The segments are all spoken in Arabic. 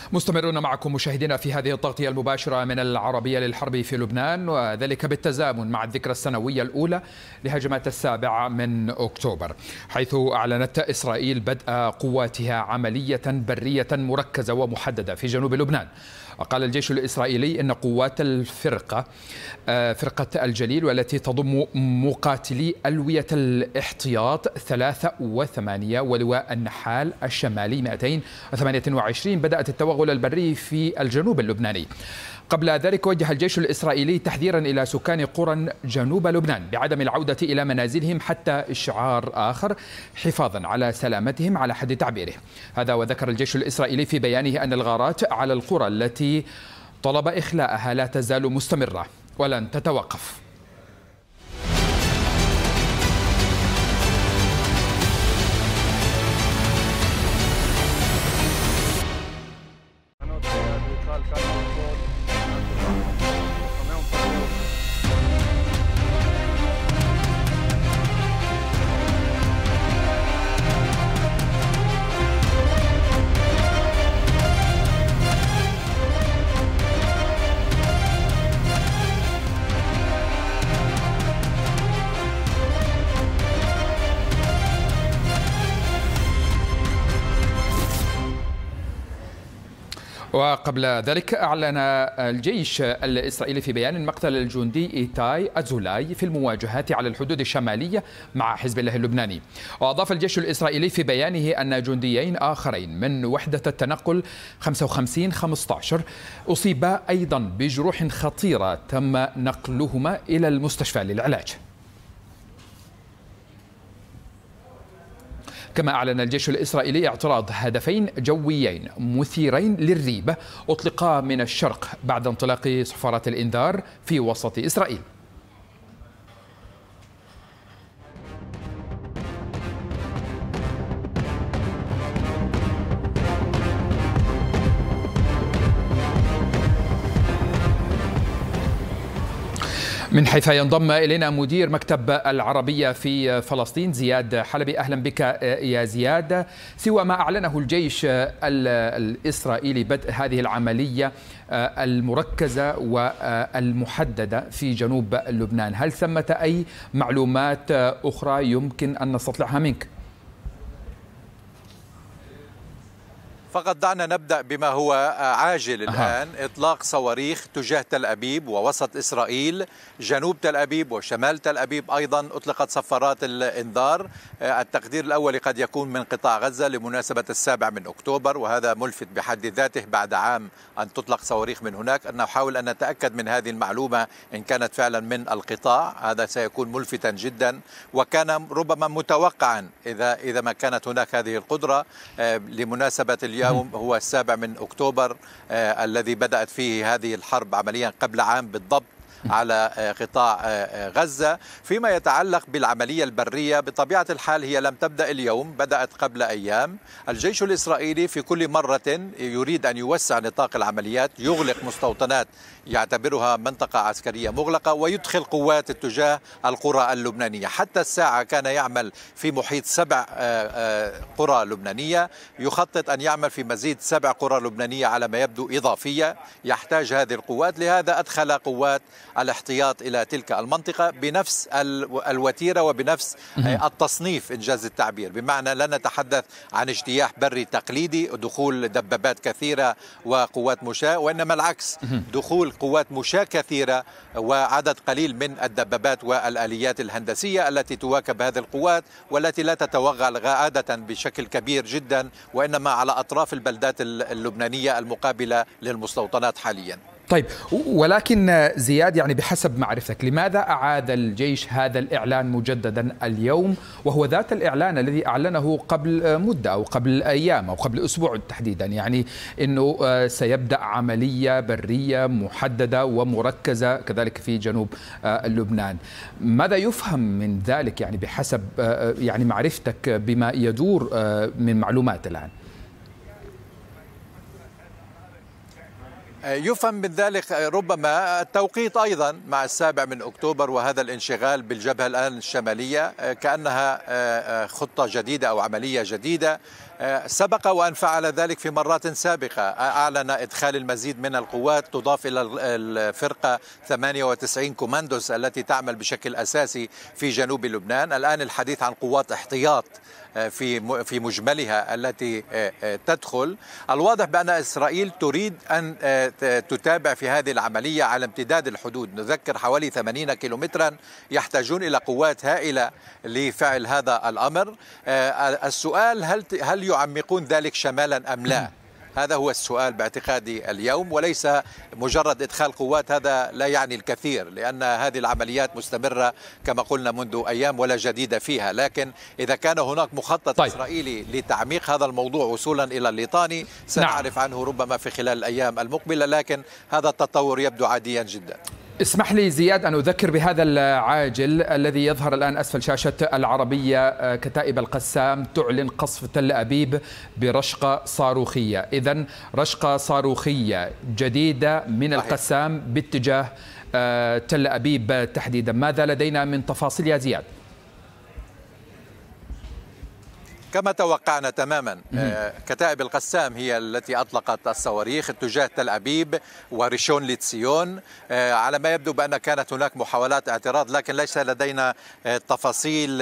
مستمرون معكم مشاهدينا في هذه التغطية المباشرة من العربية للحرب في لبنان، وذلك بالتزامن مع الذكرى السنوية الأولى لهجمات 7 من أكتوبر، حيث أعلنت إسرائيل بدء قواتها عملية برية مركزة ومحددة في جنوب لبنان. وقال الجيش الإسرائيلي أن قوات فرقة الجليل، والتي تضم مقاتلي ألوية الاحتياط 3 و8 ولواء النحال الشمالي 228 بدأت التوغل البري في الجنوب اللبناني. قبل ذلك وجه الجيش الإسرائيلي تحذيرا إلى سكان قرى جنوب لبنان بعدم العودة إلى منازلهم حتى إشعار آخر، حفاظا على سلامتهم على حد تعبيره. هذا وذكر الجيش الإسرائيلي في بيانه أن الغارات على القرى التي طلب إخلاءها لا تزال مستمرة ولن تتوقف. وقبل ذلك أعلن الجيش الإسرائيلي في بيان مقتل الجندي إيتاي أزولاي في المواجهات على الحدود الشمالية مع حزب الله اللبناني. وأضاف الجيش الإسرائيلي في بيانه أن جنديين آخرين من وحدة التنقل 55-15 أصيبا أيضا بجروح خطيرة تم نقلهما إلى المستشفى للعلاج. كما أعلن الجيش الإسرائيلي اعتراض هدفين جويين مثيرين للريبة أطلقا من الشرق بعد انطلاق صفارات الإنذار في وسط إسرائيل. من حيث ينضم إلينا مدير مكتب العربية في فلسطين زياد حلبي. أهلا بك يا زياد. سوى ما أعلنه الجيش الإسرائيلي بدء هذه العملية المركزة والمحددة في جنوب لبنان، هل ثمة أي معلومات أخرى يمكن أن نستطلعها منك؟ فقط دعنا نبدأ بما هو عاجل الآن. إطلاق صواريخ تجاه تل أبيب ووسط إسرائيل، جنوب تل أبيب وشمال تل أبيب أيضا أطلقت صفارات الإنذار. التقدير الأول قد يكون من قطاع غزة لمناسبة 7 من أكتوبر، وهذا ملفت بحد ذاته بعد عام أن تطلق صواريخ من هناك. أن نحاول أن نتأكد من هذه المعلومة إن كانت فعلا من القطاع، هذا سيكون ملفتا جدا، وكان ربما متوقعا إذا ما كانت هناك هذه القدرة لمناسبة اليوم هو 7 من أكتوبر الذي بدأت فيه هذه الحرب عمليا قبل عام بالضبط على قطاع غزة. فيما يتعلق بالعملية البرية بطبيعة الحال هي لم تبدأ اليوم، بدأت قبل أيام. الجيش الإسرائيلي في كل مرة يريد أن يوسع نطاق العمليات، يغلق مستوطنات يعتبرها منطقة عسكرية مغلقة ويدخل قوات اتجاه القرى اللبنانية. حتى الساعة كان يعمل في محيط 7 قرى لبنانية، يخطط أن يعمل في مزيد 7 قرى لبنانية على ما يبدو إضافية يحتاج هذه القوات. لهذا أدخل قوات الاحتياط إلى تلك المنطقة بنفس الوتيرة وبنفس التصنيف إنجاز التعبير، بمعنى لا نتحدث عن اجتياح بري تقليدي دخول دبابات كثيرة وقوات مشاة، وإنما العكس، دخول قوات مشاة كثيرة وعدد قليل من الدبابات والآليات الهندسية التي تواكب هذه القوات، والتي لا تتوغل عادة بشكل كبير جدا، وإنما على أطراف البلدات اللبنانية المقابلة للمستوطنات حاليا. طيب، ولكن زياد، يعني بحسب معرفتك لماذا أعاد الجيش هذا الإعلان مجددا اليوم، وهو ذات الإعلان الذي أعلنه قبل مدة أو قبل أيام أو قبل أسبوع تحديدا، يعني أنه سيبدأ عملية برية محددة ومركزة كذلك في جنوب لبنان؟ ماذا يفهم من ذلك يعني بحسب يعني معرفتك بما يدور من معلومات الآن؟ يفهم من ذلك ربما التوقيت أيضا مع 7 من أكتوبر وهذا الانشغال بالجبهة الآن الشمالية، كأنها خطة جديدة أو عملية جديدة. سبق وأن فعل ذلك في مرات سابقة، أعلن إدخال المزيد من القوات تضاف إلى الفرقة 98 كوماندوس التي تعمل بشكل أساسي في جنوب لبنان. الآن الحديث عن قوات احتياط في مجملها التي تدخل. الواضح بأن إسرائيل تريد أن تتابع في هذه العملية على امتداد الحدود. نذكر حوالي 80 كيلومترا، يحتاجون إلى قوات هائلة لفعل هذا الأمر. السؤال هل يعمقون ذلك شمالا أم لا؟ هذا هو السؤال باعتقادي اليوم، وليس مجرد إدخال قوات. هذا لا يعني الكثير، لأن هذه العمليات مستمرة كما قلنا منذ أيام ولا جديد فيها. لكن إذا كان هناك مخطط إسرائيلي لتعميق هذا الموضوع وصولا إلى الليطاني سنعرف عنه ربما في خلال الأيام المقبلة، لكن هذا التطور يبدو عاديا جدا. اسمح لي زياد أن أذكر بهذا العاجل الذي يظهر الآن أسفل شاشة العربية. كتائب القسام تعلن قصف تل أبيب برشقة صاروخية. إذن رشقة صاروخية جديدة من القسام باتجاه تل أبيب تحديدا. ماذا لدينا من تفاصيل يا زياد؟ كما توقعنا تماما، كتائب القسام هي التي أطلقت الصواريخ اتجاه تل أبيب وريشون لتسيون. على ما يبدو بأن كانت هناك محاولات اعتراض، لكن ليس لدينا تفاصيل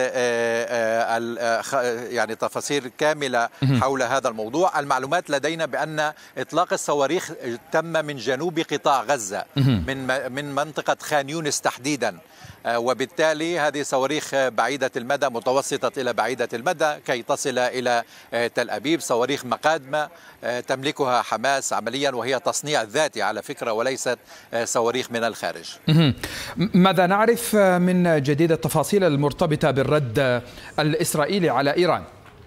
تفاصيل كاملة حول هذا الموضوع. المعلومات لدينا بأن إطلاق الصواريخ تم من جنوب قطاع غزة، من منطقة خان يونس تحديدا، وبالتالي هذه صواريخ بعيدة المدى، متوسطة إلى بعيدة المدى، كي تصل إلى تل أبيب. صواريخ مقادمة تملكها حماس عمليا، وهي تصنيع ذاتي على فكرة وليست صواريخ من الخارج. ماذا نعرف من جديد التفاصيل المرتبطة بالرد الإسرائيلي على إيران؟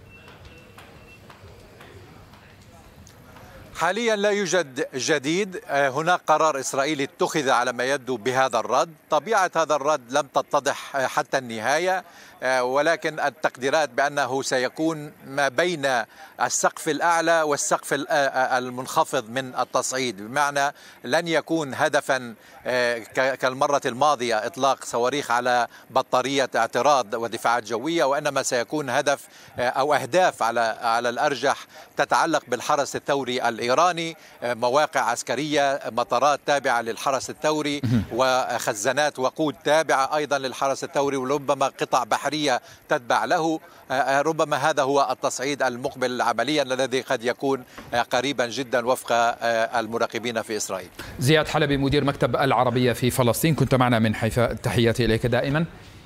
حاليا لا يوجد جديد. هناك قرار إسرائيلي اتخذ على ما يبدو بهذا الرد. طبيعة هذا الرد لم تتضح حتى النهاية، ولكن التقديرات بأنه سيكون ما بين السقف الأعلى والسقف المنخفض من التصعيد، بمعنى لن يكون هدفا كالمرة الماضية إطلاق صواريخ على بطارية اعتراض ودفاعات جوية، وإنما سيكون هدف أو أهداف على الأرجح تتعلق بالحرس الثوري الإيراني، مواقع عسكرية، مطارات تابعة للحرس الثوري، وخزانات وقود تابعة أيضا للحرس الثوري، وربما قطع بحرية تتبع له. ربما هذا هو التصعيد المقبل عمليا الذي قد يكون قريبا جدا وفق المراقبين في إسرائيل. زياد حلبي مدير مكتب العربية في فلسطين، كنت معنا من حيفا، تحياتي إليك دائما.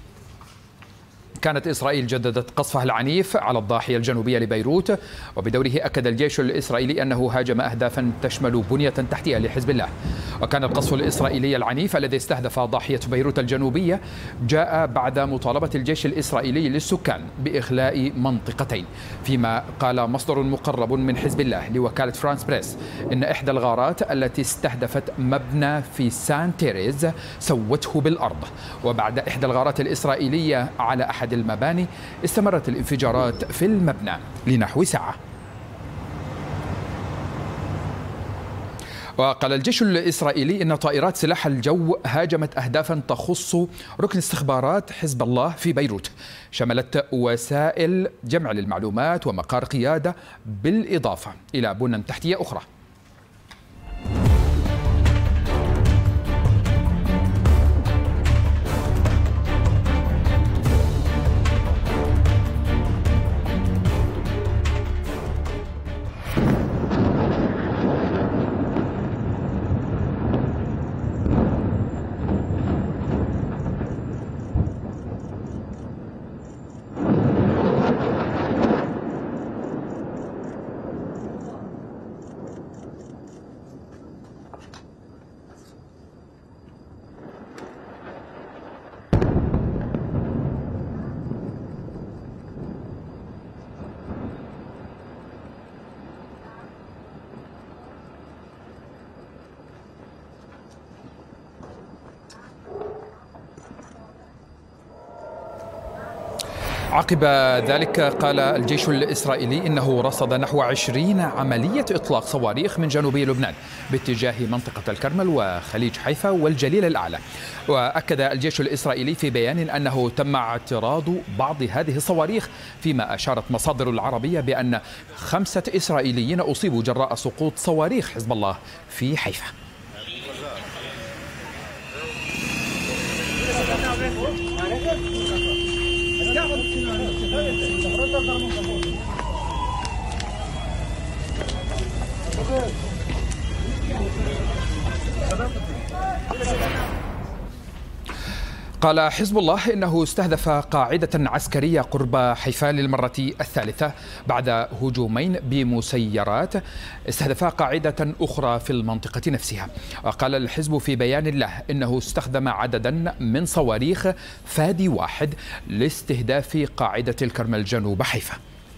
كانت إسرائيل جددت قصفها العنيف على الضاحية الجنوبية لبيروت، وبدوره أكد الجيش الإسرائيلي أنه هاجم أهدافا تشمل بنية تحتية لحزب الله. وكان القصف الإسرائيلي العنيف الذي استهدف ضاحية بيروت الجنوبية جاء بعد مطالبة الجيش الإسرائيلي للسكان بإخلاء منطقتين، فيما قال مصدر مقرب من حزب الله لوكالة فرانس بريس إن إحدى الغارات التي استهدفت مبنى في سان تيريز سوته بالأرض. وبعد إحدى الغارات الإسرائيلية على أحد المباني استمرت الانفجارات في المبنى لنحو ساعة. وقال الجيش الإسرائيلي إن طائرات سلاح الجو هاجمت أهدافا تخص ركن استخبارات حزب الله في بيروت، شملت وسائل جمع للمعلومات ومقار قيادة، بالإضافة إلى بنى تحتية أخرى. عقب ذلك قال الجيش الإسرائيلي إنه رصد نحو 20 عملية إطلاق صواريخ من جنوب لبنان باتجاه منطقة الكرمل وخليج حيفا والجليل الأعلى. وأكد الجيش الإسرائيلي في بيان أنه تم اعتراض بعض هذه الصواريخ، فيما أشارت مصادر العربية بأن 5 إسرائيليين أصيبوا جراء سقوط صواريخ حزب الله في حيفا. قال حزب الله إنه استهدف قاعدة عسكرية قرب حيفا للمرة الثالثة بعد هجومين بمسيرات استهدفا قاعدة أخرى في المنطقة نفسها. وقال الحزب في بيان له إنه استخدم عددا من صواريخ فادي 1 لاستهداف قاعدة الكرمل جنوب حيفا.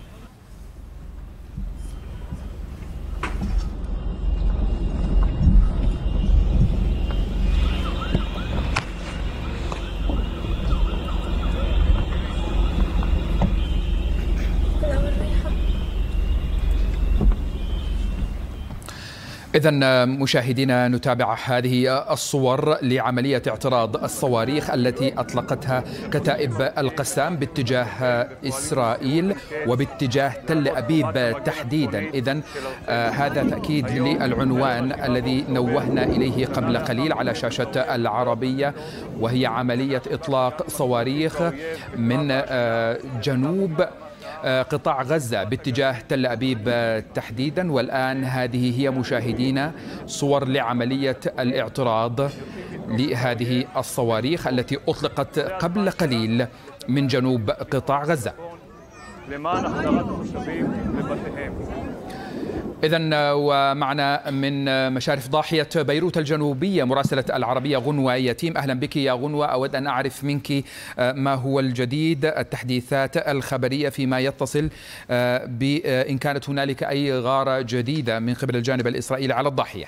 إذن مشاهدينا نتابع هذه الصور لعملية اعتراض الصواريخ التي أطلقتها كتائب القسام باتجاه إسرائيل وباتجاه تل أبيب تحديدا. إذن هذا تأكيد للعنوان الذي نوهنا إليه قبل قليل على شاشة العربية، وهي عملية إطلاق صواريخ من جنوب قطاع غزة باتجاه تل أبيب تحديدا. والآن هذه هي مشاهدينا صور لعملية الاعتراض لهذه الصواريخ التي أطلقت قبل قليل من جنوب قطاع غزة. إذن ومعنا من مشارف ضاحية بيروت الجنوبية مراسلة العربية غنوة يتيم. أهلا بك يا غنوة. أود أن أعرف منك ما هو الجديد، التحديثات الخبرية فيما يتصل بإن كانت هنالك أي غارة جديدة من قبل الجانب الإسرائيلي على الضاحية.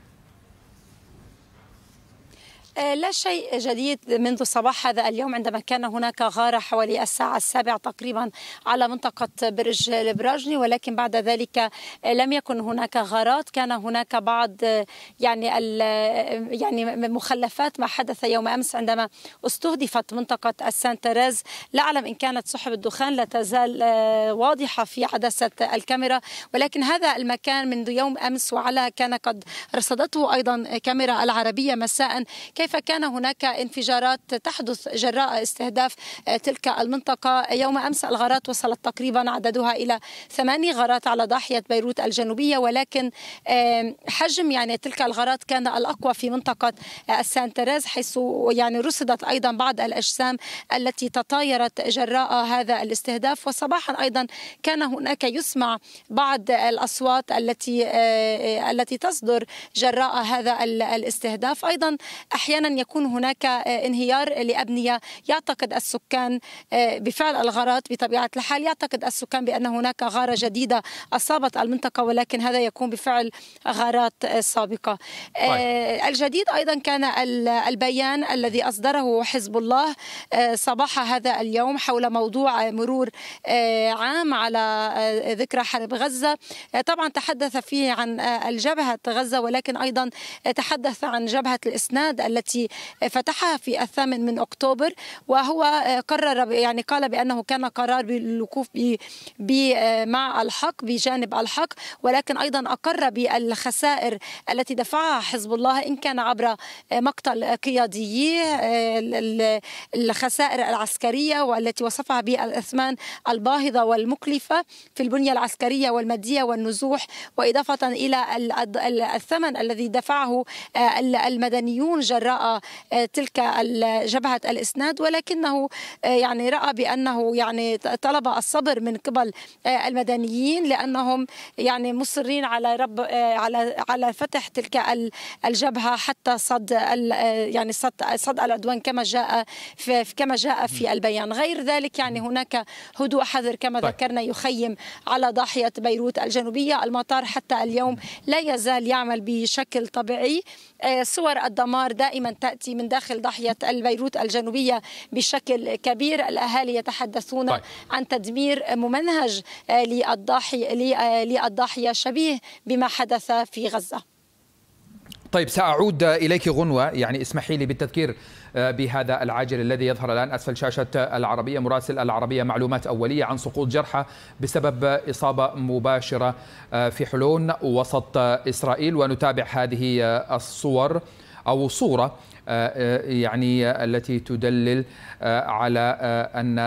لا شيء جديد منذ صباح هذا اليوم عندما كان هناك غارة حوالي الساعة 7 تقريبا على منطقة برج البراجني، ولكن بعد ذلك لم يكن هناك غارات. كان هناك بعض يعني مخلفات ما حدث يوم أمس عندما استهدفت منطقة السان تيريز. لا أعلم إن كانت سحب الدخان لا تزال واضحة في عدسة الكاميرا، ولكن هذا المكان منذ يوم أمس وعلى كان قد رصدته أيضا كاميرا العربية مساء كيف كان هناك انفجارات تحدث جراء استهداف تلك المنطقة. يوم أمس الغارات وصلت تقريبا عددها إلى 8 غارات على ضاحية بيروت الجنوبية، ولكن حجم يعني تلك الغارات كان الأقوى في منطقة السان تيريز، حيث يعني رصدت أيضا بعض الأجسام التي تطايرت جراء هذا الاستهداف. وصباحا أيضا كان هناك يسمع بعض الأصوات التي تصدر جراء هذا الاستهداف. أيضا أحيانا يكون هناك انهيار لأبنية يعتقد السكان بفعل الغارات. بطبيعة الحال يعتقد السكان بأن هناك غارة جديدة أصابت المنطقة، ولكن هذا يكون بفعل غارات سابقة. الجديد أيضا كان البيان الذي أصدره حزب الله صباح هذا اليوم حول موضوع مرور عام على ذكرى حرب غزة. طبعا تحدث فيه عن الجبهة غزة، ولكن أيضا تحدث عن جبهة الإسناد التي فتحها في 8 أكتوبر. وهو قرر يعني قال بأنه كان قرار بالوقوف مع الحق بجانب الحق، ولكن أيضا أقر بالخسائر التي دفعها حزب الله إن كان عبر مقتل قياديه، الخسائر العسكرية والتي وصفها بالأثمان الباهظة والمكلفة في البنية العسكرية والمادية والنزوح، وإضافة إلى الثمن الذي دفعه المدنيون جراء تلك جبهة الإسناد. ولكنه يعني رأى بأنه يعني طلب الصبر من قبل المدنيين، لأنهم يعني مصرين على فتح تلك الجبهة حتى صد يعني صد العدوان كما جاء في البيان. غير ذلك يعني هناك هدوء حذر كما ذكرنا يخيم على ضاحية بيروت الجنوبية. المطار حتى اليوم لا يزال يعمل بشكل طبيعي. صور الدمار دائما دائما تأتي من داخل ضاحية بيروت الجنوبية بشكل كبير. الأهالي يتحدثون عن تدمير ممنهج للضاحية شبيه بما حدث في غزة. طيب سأعود إليك غنوة، يعني اسمحي لي بالتذكير بهذا العاجل الذي يظهر الآن أسفل شاشة العربية. مراسل العربية معلومات أولية عن سقوط جرحى بسبب إصابة مباشرة في حلون وسط إسرائيل، ونتابع هذه الصور أو صورة يعني التي تدلل على أن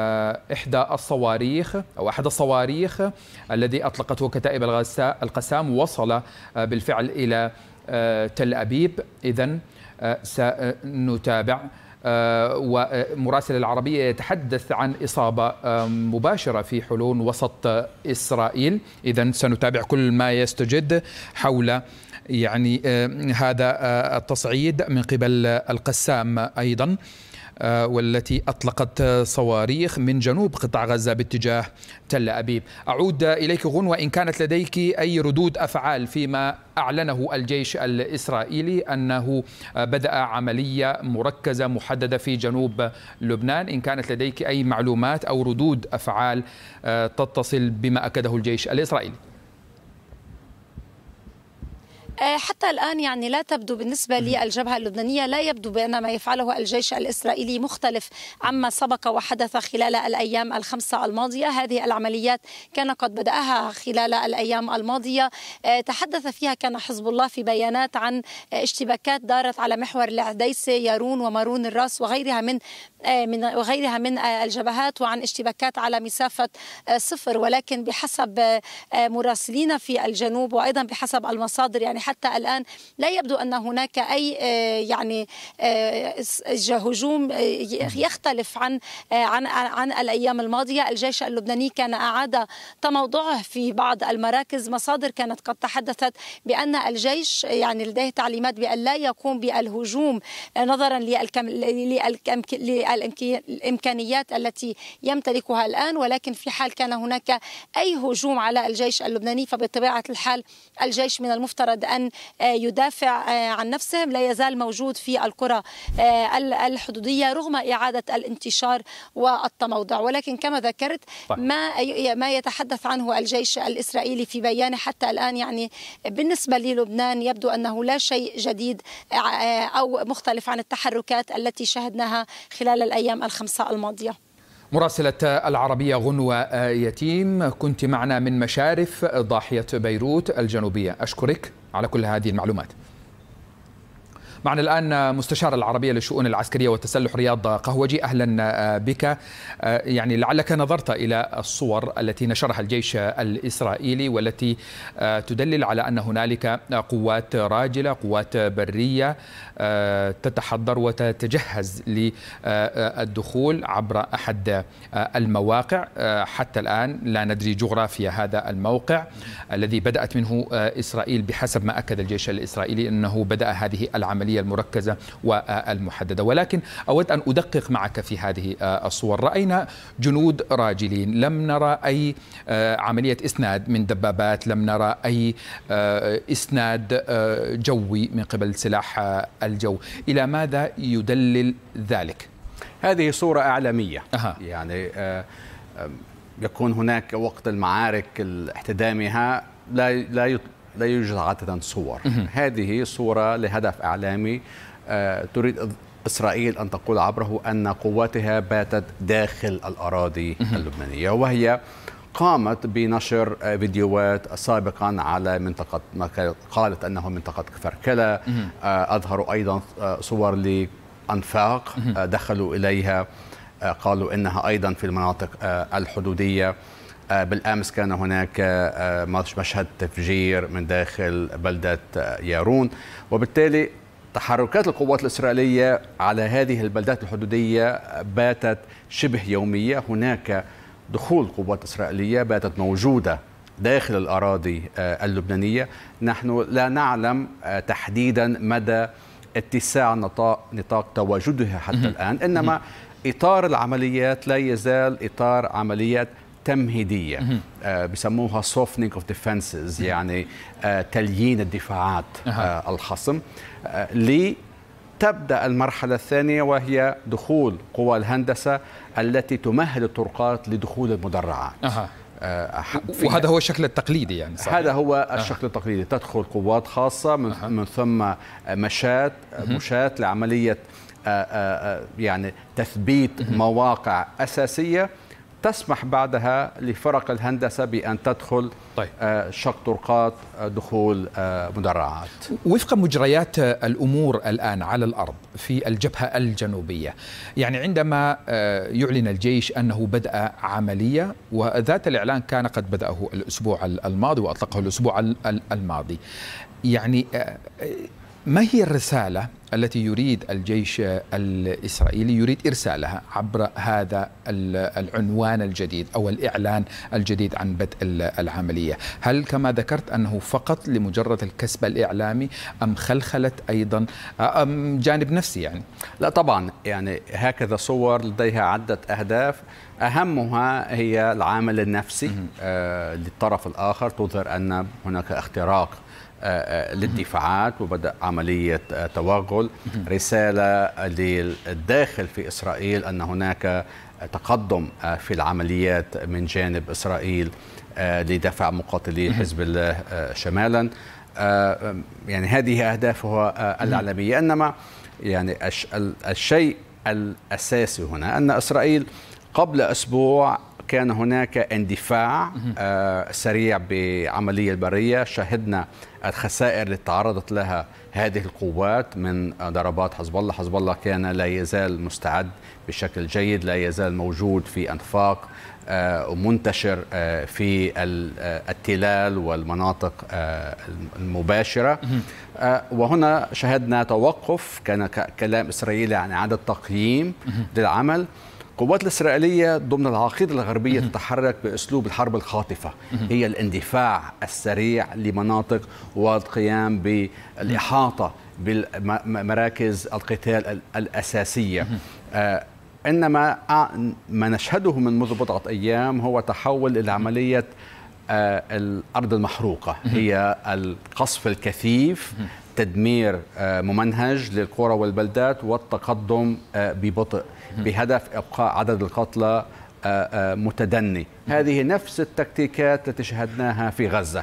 أحد الصواريخ الذي أطلقته كتائب القسام وصل بالفعل إلى تل أبيب. إذن سنتابع، ومراسل العربية يتحدث عن إصابة مباشرة في حلون وسط إسرائيل. إذن سنتابع كل ما يستجد حول يعني هذا التصعيد من قبل القسام أيضا، والتي أطلقت صواريخ من جنوب قطاع غزة باتجاه تل أبيب. أعود إليك غنوة، إن كانت لديك أي ردود أفعال فيما أعلنه الجيش الإسرائيلي أنه بدأ عملية مركزة محددة في جنوب لبنان، إن كانت لديك أي معلومات أو ردود أفعال تتصل بما أكده الجيش الإسرائيلي. حتى الآن يعني لا تبدو بالنسبة للجبهة اللبنانية، لا يبدو بأن ما يفعله الجيش الإسرائيلي مختلف عما سبق وحدث خلال الأيام الخمسة الماضية. هذه العمليات كان قد بدأها خلال الأيام الماضية، تحدث فيها كان حزب الله في بيانات عن اشتباكات دارت على محور العديسة، يارون ومارون الراس وغيرها من الجبهات، وعن اشتباكات على مسافة 0. ولكن بحسب مراسلين في الجنوب وأيضا بحسب المصادر يعني حتى الآن لا يبدو أن هناك أي يعني هجوم يختلف عن الأيام الماضية. الجيش اللبناني كان أعاد تموضعه في بعض المراكز. مصادر كانت قد تحدثت بأن الجيش يعني لديه تعليمات بأن لا يقوم بالهجوم نظرا للإمكانيات التي يمتلكها الآن، ولكن في حال كان هناك أي هجوم على الجيش اللبناني فبطبيعة الحال الجيش من المفترض أن يدافع عن نفسه. لا يزال موجود في القرى الحدودية رغم إعادة الانتشار والتموضع، ولكن كما ذكرت ما يتحدث عنه الجيش الإسرائيلي في بيانه حتى الآن يعني بالنسبة للبنان يبدو أنه لا شيء جديد أو مختلف عن التحركات التي شهدناها خلال الأيام الخمسة الماضية. مراسلة العربية غنوة يتيم، كنت معنا من مشارف ضاحية بيروت الجنوبية. أشكرك على كل هذه المعلومات. معنا الآن مستشار العربية للشؤون العسكرية والتسلح رياض قهوجي. أهلا بك. يعني لعلك نظرت إلى الصور التي نشرها الجيش الإسرائيلي والتي تدلل على أن هنالك قوات راجلة، قوات برية تتحضر وتتجهز للدخول عبر أحد المواقع. حتى الآن لا ندري جغرافيا هذا الموقع الذي بدأت منه إسرائيل، بحسب ما أكد الجيش الإسرائيلي أنه بدأ هذه العملية المركزة والمحددة. ولكن أود أن أدقق معك في هذه الصور. رأينا جنود راجلين، لم نرى أي عملية إسناد من دبابات، لم نرى أي إسناد جوي من قبل سلاح الجو. إلى ماذا يدلل ذلك؟ هذه صورة إعلامية. يعني يكون هناك وقت المعارك احتدامها لا يوجد عادة صور. هذه صورة لهدف إعلامي تريد إسرائيل أن تقول عبره أن قواتها باتت داخل الأراضي اللبنانية، وهي قامت بنشر فيديوهات سابقا على منطقة ما قالت أنه منطقة كفركلة. أظهروا أيضا صور لأنفاق دخلوا إليها، قالوا إنها أيضا في المناطق الحدودية. بالأمس كان هناك مشهد تفجير من داخل بلدة يارون، وبالتالي تحركات القوات الإسرائيلية على هذه البلدات الحدودية باتت شبه يومية. هناك دخول قوات إسرائيلية باتت موجودة داخل الأراضي اللبنانية. نحن لا نعلم تحديدا مدى اتساع نطاق تواجدها حتى الآن، إنما إطار العمليات لا يزال إطار عمليات تمهيدية، بيسموها softening of defenses، يعني تليين الدفاعات الخصم تبدأ المرحلة الثانية، وهي دخول قوى الهندسة التي تمهد الطرقات لدخول المدرعات. وهذا هو الشكل التقليدي يعني صحيح. هذا هو الشكل التقليدي. تدخل قوات خاصة من ثم مشاة لعملية يعني تثبيت مواقع أساسية، تسمح بعدها لفرق الهندسة بأن تدخل شق طرقات، دخول مدرعات. وفق مجريات الأمور الآن على الأرض في الجبهة الجنوبية، يعني عندما يعلن الجيش أنه بدأ عملية، وذات الإعلان كان قد بدأه الأسبوع الماضي وأطلقه الأسبوع الماضي، يعني ما هي الرسالة التي يريد الجيش الإسرائيلي يريد إرسالها عبر هذا العنوان الجديد أو الإعلان الجديد عن بدء العملية؟ هل كما ذكرت أنه فقط لمجرد الكسب الإعلامي، أم خلخلت أيضا أم جانب نفسي يعني؟ لا طبعا، يعني هكذا صور لديها عدة أهداف، أهمها هي العامل النفسي للطرف الآخر، تظهر أن هناك اختراق للدفاعات وبدأ عملية توغل، رسالة للداخل في إسرائيل أن هناك تقدم في العمليات من جانب إسرائيل لدفع مقاتلي حزب الله شمالا. يعني هذه أهدافها الإعلامية. إنما يعني الشيء الأساسي هنا أن إسرائيل قبل أسبوع كان هناك اندفاع سريع بعملية البرية، شاهدنا الخسائر اللي تعرضت لها هذه القوات من ضربات حزب الله. حزب الله كان لا يزال مستعد بشكل جيد، لا يزال موجود في أنفاق ومنتشر في التلال والمناطق المباشرة. وهنا شاهدنا توقف، كان كلام إسرائيلي عن إعادة تقييم للعمل. القوات الإسرائيلية ضمن العقيدة الغربية تتحرك بأسلوب الحرب الخاطفة، هي الاندفاع السريع لمناطق والقيام بالإحاطة بمراكز القتال الأساسية. إنما ما نشهده منذ بضعة أيام هو تحول إلى عملية الأرض المحروقة، هي القصف الكثيف، تدمير ممنهج للقرى والبلدات والتقدم ببطء بهدف إبقاء عدد القتلى متدني. هذه نفس التكتيكات التي شاهدناها في غزة.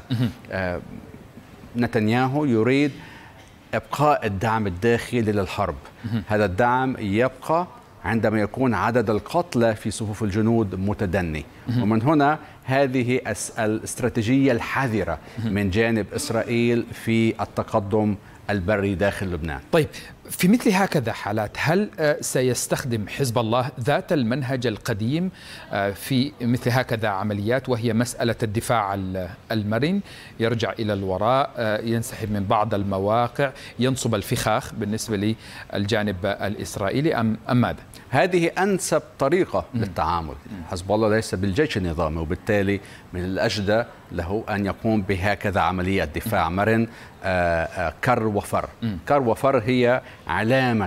نتنياهو يريد إبقاء الدعم الداخلي للحرب، هذا الدعم يبقى عندما يكون عدد القتلى في صفوف الجنود متدني. ومن هنا هذه الاستراتيجية الحذرة من جانب إسرائيل في التقدم البري داخل لبنان. طيب، في مثل هكذا حالات هل سيستخدم حزب الله ذات المنهج القديم في مثل هكذا عمليات، وهي مسألة الدفاع المرن، يرجع إلى الوراء، ينسحب من بعض المواقع، ينصب الفخاخ بالنسبة للجانب الإسرائيلي، أم ماذا؟ هذه أنسب طريقة للتعامل. حزب الله ليس بالجيش النظامي، وبالتالي من الأجدى له أن يقوم بهكذا عملية دفاع مرن كر وفر. كر وفر هي علامة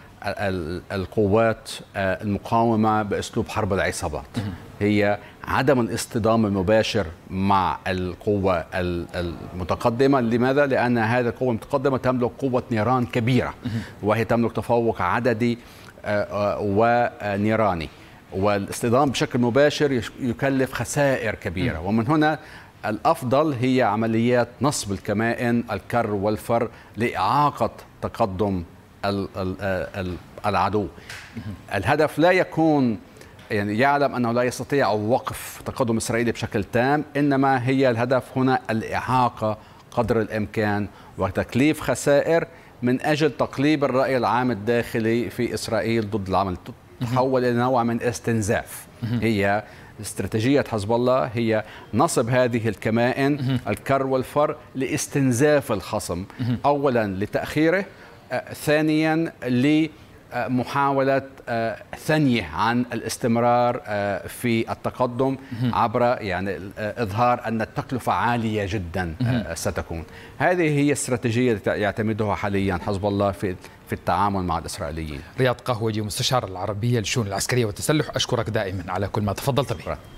القوات المقاومة بأسلوب حرب العصابات، هي عدم الاصطدام المباشر مع القوة المتقدمة. لماذا؟ لأن هذه القوة المتقدمة تملك قوة نيران كبيرة، وهي تملك تفوق عددي ونيراني، والاصطدام بشكل مباشر يكلف خسائر كبيرة. ومن هنا الأفضل هي عمليات نصب الكمائن الكر والفر لإعاقة تقدم العدو. الهدف لا يكون، يعني يعلم أنه لا يستطيع وقف تقدم إسرائيل بشكل تام، إنما هي الهدف هنا الإعاقة قدر الإمكان وتكليف خسائر من أجل تقليب الرأي العام الداخلي في إسرائيل ضد العمل، تحول إلى نوع من استنزاف. هي استراتيجية حزب الله هي نصب هذه الكمائن الكر والفر لاستنزاف الخصم، أولا لتأخيره، ثانيا لمحاولة ثنيه عن الاستمرار في التقدم عبر يعني إظهار أن التكلفة عالية جدا ستكون. هذه هي الاستراتيجية التي يعتمدها حاليا حزب الله في التعامل مع الإسرائيليين. رياض قهوجي، مستشار العربية للشؤون العسكرية والتسلح، أشكرك دائما على كل ما تفضلت به.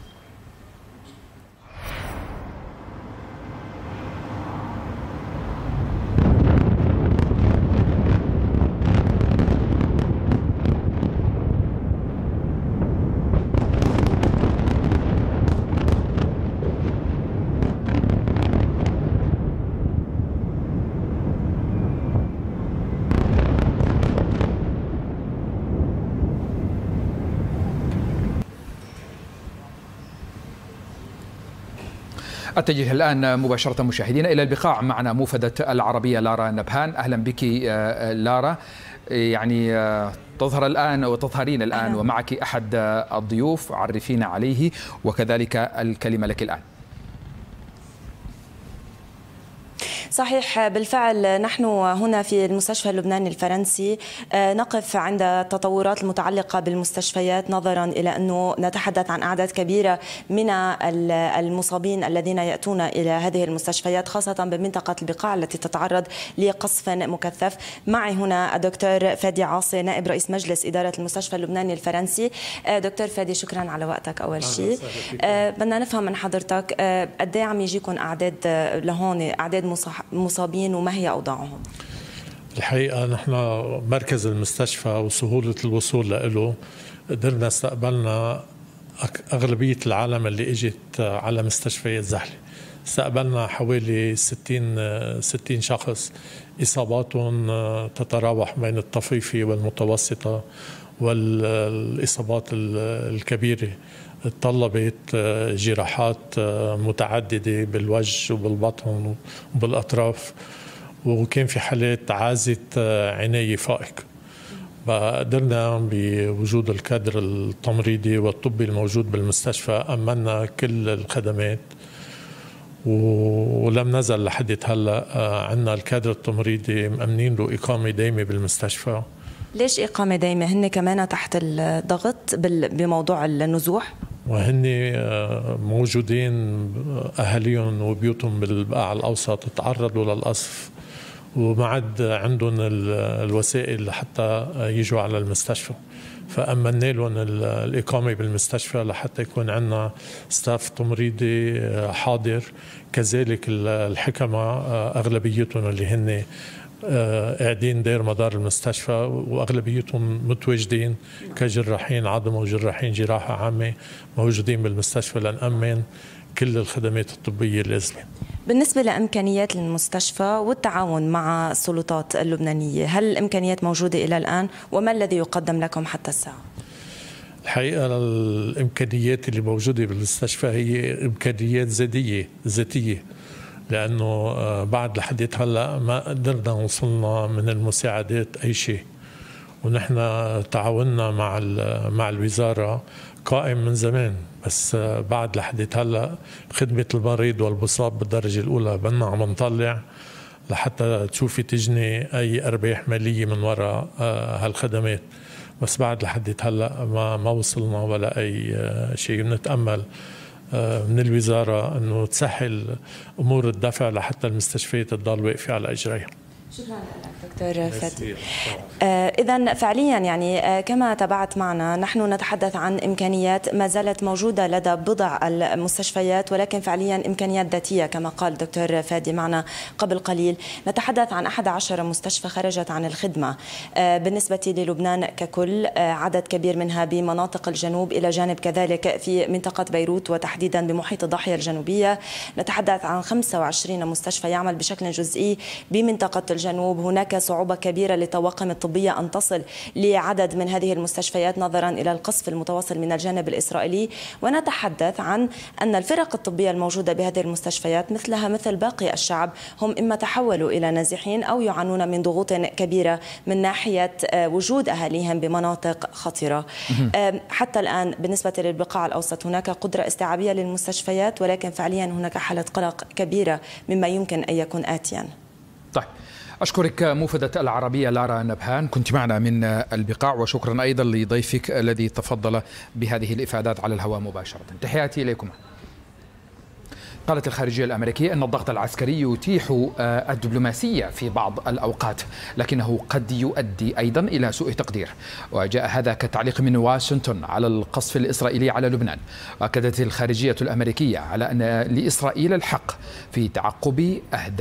أتجه الآن مباشرة مشاهدينا إلى البقاع. معنا موفدة العربية لارا نبهان. أهلا بك لارا. يعني تظهرين الآن ومعك أحد الضيوف، عرفينا عليه وكذلك الكلمة لك الآن. صحيح، بالفعل نحن هنا في المستشفى اللبناني الفرنسي نقف عند التطورات المتعلقة بالمستشفيات، نظرا إلى أنه نتحدث عن أعداد كبيرة من المصابين الذين يأتون إلى هذه المستشفيات، خاصة بمنطقة البقاع التي تتعرض لقصف مكثف. معي هنا الدكتور فادي عاصي، نائب رئيس مجلس إدارة المستشفى اللبناني الفرنسي. دكتور فادي، شكرا على وقتك. أول شيء بدنا نفهم من حضرتك قد ايه عم يجيكم أعداد لهون، أعداد مصابين، وما هي أوضاعهم؟ الحقيقة نحن مركز المستشفى وسهولة الوصول له قدرنا استقبلنا أغلبية العالم اللي اجت على مستشفيات زحلة. استقبلنا حوالي 60 شخص إصاباتهم تتراوح بين الطفيفة والمتوسطة والإصابات الكبيرة. تطلبت جراحات متعددة بالوجه وبالبطن وبالأطراف، وكان في حالات عازة عناية فائقة. فقدرنا بوجود الكادر التمريضي والطبي الموجود بالمستشفى أمنا كل الخدمات، ولم نزل لحد هلا عندنا الكادر التمريضي مأمنين له إقامة دائمة بالمستشفى. ليش إقامة دائمة؟ هن كمان تحت الضغط بموضوع النزوح؟ وهن موجودين أهاليهم وبيوتهم بالبقاع الأوسط تعرضوا للقصف، وما عاد عندهم الوسائل لحتى يجوا على المستشفى، فأمنا لهم الإقامة بالمستشفى لحتى يكون عندنا ستاف تمريضي حاضر. كذلك الحكمة أغلبيتهم اللي هن قاعدين داير مدار المستشفى، واغلبيتهم متواجدين كجراحين عظم وجراحين جراحه عامه موجودين بالمستشفى لنأمن كل الخدمات الطبيه اللازمه. بالنسبه لامكانيات المستشفى والتعاون مع السلطات اللبنانيه، هل الامكانيات موجوده الى الان؟ وما الذي يقدم لكم حتى الساعه؟ الحقيقه الامكانيات اللي موجوده بالمستشفى هي امكانيات ذاتيه، لأنه بعد لحد هلا ما قدرنا وصلنا من المساعدات أي شيء، ونحن تعاوننا مع الوزارة قائم من زمان، بس بعد لحد هلا خدمة المريض والمصاب بالدرجة الأولى بدنا عم نطلع لحتى تشوفي تجني أي أرباح مالية من وراء هالخدمات، بس بعد لحد هلا ما وصلنا ولا أي شيء. نتأمل من الوزارة أنه تسهل أمور الدفع لحتى المستشفيات تضل واقفة على إجريها. شكرا لك دكتور فادي. إذن فعليا يعني كما تابعت معنا، نحن نتحدث عن إمكانيات ما زالت موجودة لدى بضع المستشفيات، ولكن فعليا إمكانيات ذاتية كما قال دكتور فادي معنا قبل قليل. نتحدث عن 11 مستشفى خرجت عن الخدمة بالنسبة للبنان ككل، عدد كبير منها بمناطق الجنوب إلى جانب كذلك في منطقة بيروت وتحديدا بمحيط الضاحية الجنوبية. نتحدث عن 25 مستشفى يعمل بشكل جزئي بمنطقة الجنوب. هناك صعوبة كبيرة للطواقم الطبية أن تصل لعدد من هذه المستشفيات نظرا إلى القصف المتواصل من الجانب الإسرائيلي. ونتحدث عن أن الفرق الطبية الموجودة بهذه المستشفيات مثلها مثل باقي الشعب هم إما تحولوا إلى نازحين أو يعانون من ضغوط كبيرة من ناحية وجود أهاليهم بمناطق خطرة. حتى الآن بالنسبة للبقاع الأوسط هناك قدرة استيعابية للمستشفيات، ولكن فعليا هناك حالة قلق كبيرة مما يمكن أن يكون آتيا. طيب، أشكرك موفدة العربية لارا نبهان، كنت معنا من البقاع، وشكرا أيضا لضيفك الذي تفضل بهذه الإفادات على الهواء مباشرة. تحياتي إليكم. قالت الخارجية الأمريكية أن الضغط العسكري يتيح الدبلوماسية في بعض الأوقات، لكنه قد يؤدي أيضا إلى سوء تقدير، وجاء هذا كتعليق من واشنطن على القصف الإسرائيلي على لبنان. وأكدت الخارجية الأمريكية على أن لإسرائيل الحق في تعقب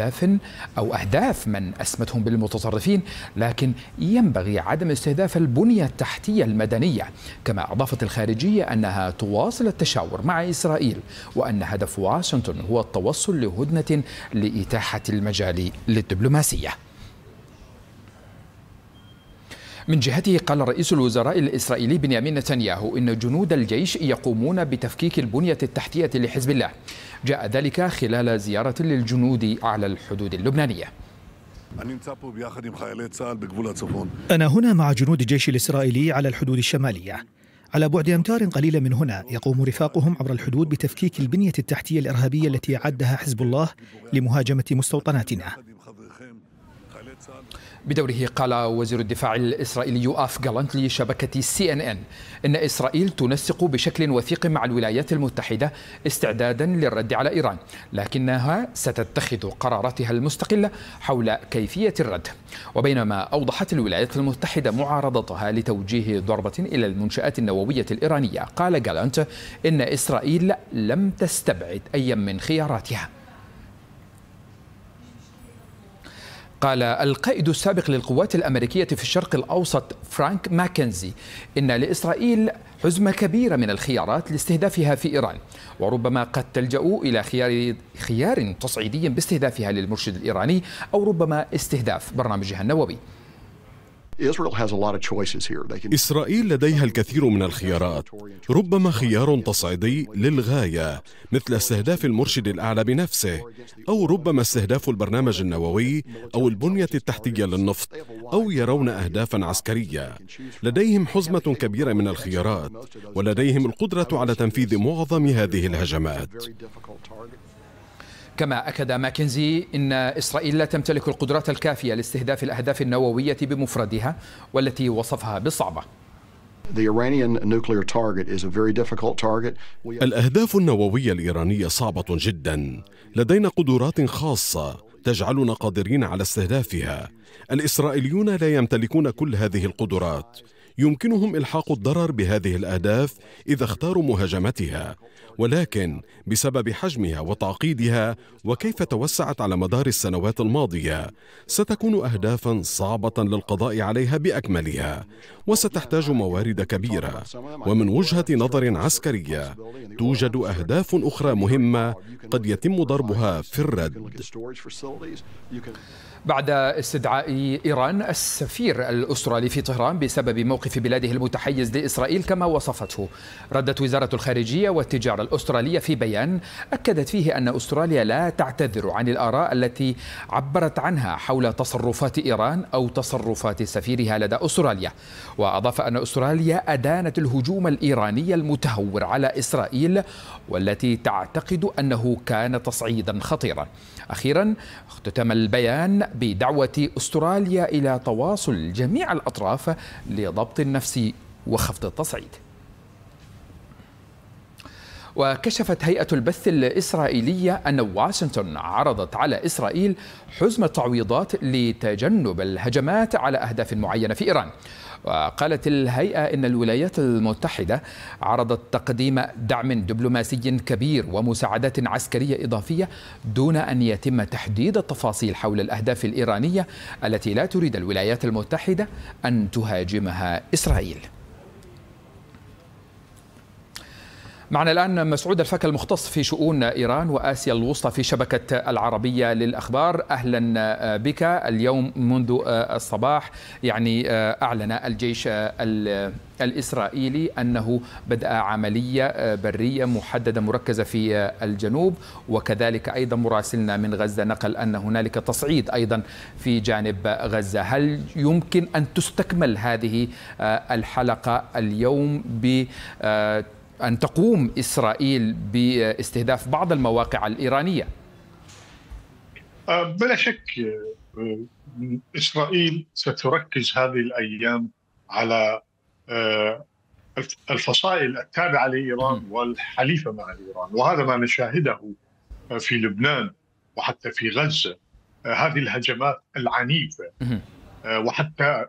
أهداف من أسمتهم بالمتطرفين، لكن ينبغي عدم استهداف البنية التحتية المدنية. كما أضافت الخارجية أنها تواصل التشاور مع إسرائيل، وأن هدف واشنطن هو التوصل لهدنة لإتاحة المجال للدبلوماسية. من جهته قال رئيس الوزراء الإسرائيلي بنيامين نتنياهو إن جنود الجيش يقومون بتفكيك البنية التحتية لحزب الله. جاء ذلك خلال زيارة للجنود على الحدود اللبنانية. أنا هنا مع جنود الجيش الإسرائيلي على الحدود الشمالية. على بعد أمتار قليلة من هنا يقوم رفاقهم عبر الحدود بتفكيك البنية التحتية الإرهابية التي أعدها حزب الله لمهاجمة مستوطناتنا. بدوره قال وزير الدفاع الإسرائيلي يوآف جالانت لشبكة CNN إن إسرائيل تنسق بشكل وثيق مع الولايات المتحدة استعدادا للرد على إيران، لكنها ستتخذ قراراتها المستقلة حول كيفية الرد. وبينما أوضحت الولايات المتحدة معارضتها لتوجيه ضربة إلى المنشآت النووية الإيرانية، قال جالانت إن إسرائيل لم تستبعد أي من خياراتها. قال القائد السابق للقوات الأمريكية في الشرق الأوسط فرانك ماكنزي إن لإسرائيل حزمة كبيرة من الخيارات لاستهدافها في إيران، وربما قد تلجأ إلى خيار تصعيدي باستهدافها للمرشد الإيراني أو ربما استهداف برنامجها النووي. إسرائيل لديها الكثير من الخيارات، ربما خيار تصعيدي للغاية مثل استهداف المرشد الأعلى بنفسه، أو ربما استهداف البرنامج النووي أو البنية التحتية للنفط، أو يرون أهدافا عسكرية. لديهم حزمة كبيرة من الخيارات، ولديهم القدرة على تنفيذ معظم هذه الهجمات. كما أكد ماكنزي إن إسرائيل لا تمتلك القدرات الكافية لاستهداف الأهداف النووية بمفردها والتي وصفها بصعبة. الأهداف النووية الإيرانية صعبة جدا، لدينا قدرات خاصة تجعلنا قادرين على استهدافها. الإسرائيليون لا يمتلكون كل هذه القدرات، يمكنهم إلحاق الضرر بهذه الأهداف إذا اختاروا مهاجمتها، ولكن بسبب حجمها وتعقيدها وكيف توسعت على مدار السنوات الماضية ستكون أهدافا صعبة للقضاء عليها بأكملها، وستحتاج موارد كبيرة. ومن وجهة نظر عسكرية توجد أهداف أخرى مهمة قد يتم ضربها في الرد. بعد استدعاء إيران السفير الأسترالي في طهران بسبب موقف بلاده المتحيز لإسرائيل كما وصفته، ردت وزارة الخارجية والتجارة الأسترالية في بيان أكدت فيه أن أستراليا لا تعتذر عن الآراء التي عبرت عنها حول تصرفات إيران أو تصرفات سفيرها لدى أستراليا. وأضاف أن أستراليا أدانت الهجوم الإيراني المتهور على إسرائيل والتي تعتقد أنه كان تصعيدا خطيرا. أخيرا اختتم البيان بدعوة أستراليا إلى تواصل جميع الأطراف لضبط النفس وخفض التصعيد. وكشفت هيئة البث الإسرائيلية أن واشنطن عرضت على إسرائيل حزمة تعويضات لتجنب الهجمات على أهداف معينة في إيران. وقالت الهيئة إن الولايات المتحدة عرضت تقديم دعم دبلوماسي كبير ومساعدات عسكرية إضافية دون أن يتم تحديد التفاصيل حول الأهداف الإيرانية التي لا تريد الولايات المتحدة أن تهاجمها إسرائيل. معنا الآن مسعود الفكا المختص في شؤون إيران وآسيا الوسطى في شبكة العربية للأخبار. أهلا بك. اليوم منذ الصباح أعلن الجيش الإسرائيلي أنه بدأ عملية برية محددة مركزة في الجنوب، وكذلك أيضا مراسلنا من غزة نقل أن هنالك تصعيد أيضا في جانب غزة. هل يمكن أن تستكمل هذه الحلقة اليوم أن تقوم إسرائيل باستهداف بعض المواقع الإيرانية؟ بلا شك إسرائيل ستركز هذه الأيام على الفصائل التابعة لإيران والحليفة مع إيران، وهذا ما نشاهده في لبنان وحتى في غزة. هذه الهجمات العنيفة وحتى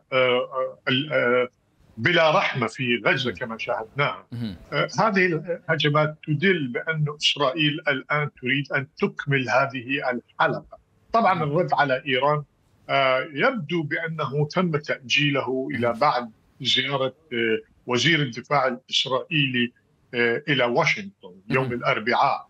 بلا رحمة في غزة كما شاهدناها. هذه الهجمات تدل بأن إسرائيل الآن تريد أن تكمل هذه الحلقة. طبعا الرد على إيران يبدو بأنه تم تأجيله إلى بعد زيارة وزير الدفاع الإسرائيلي إلى واشنطن يوم الأربعاء.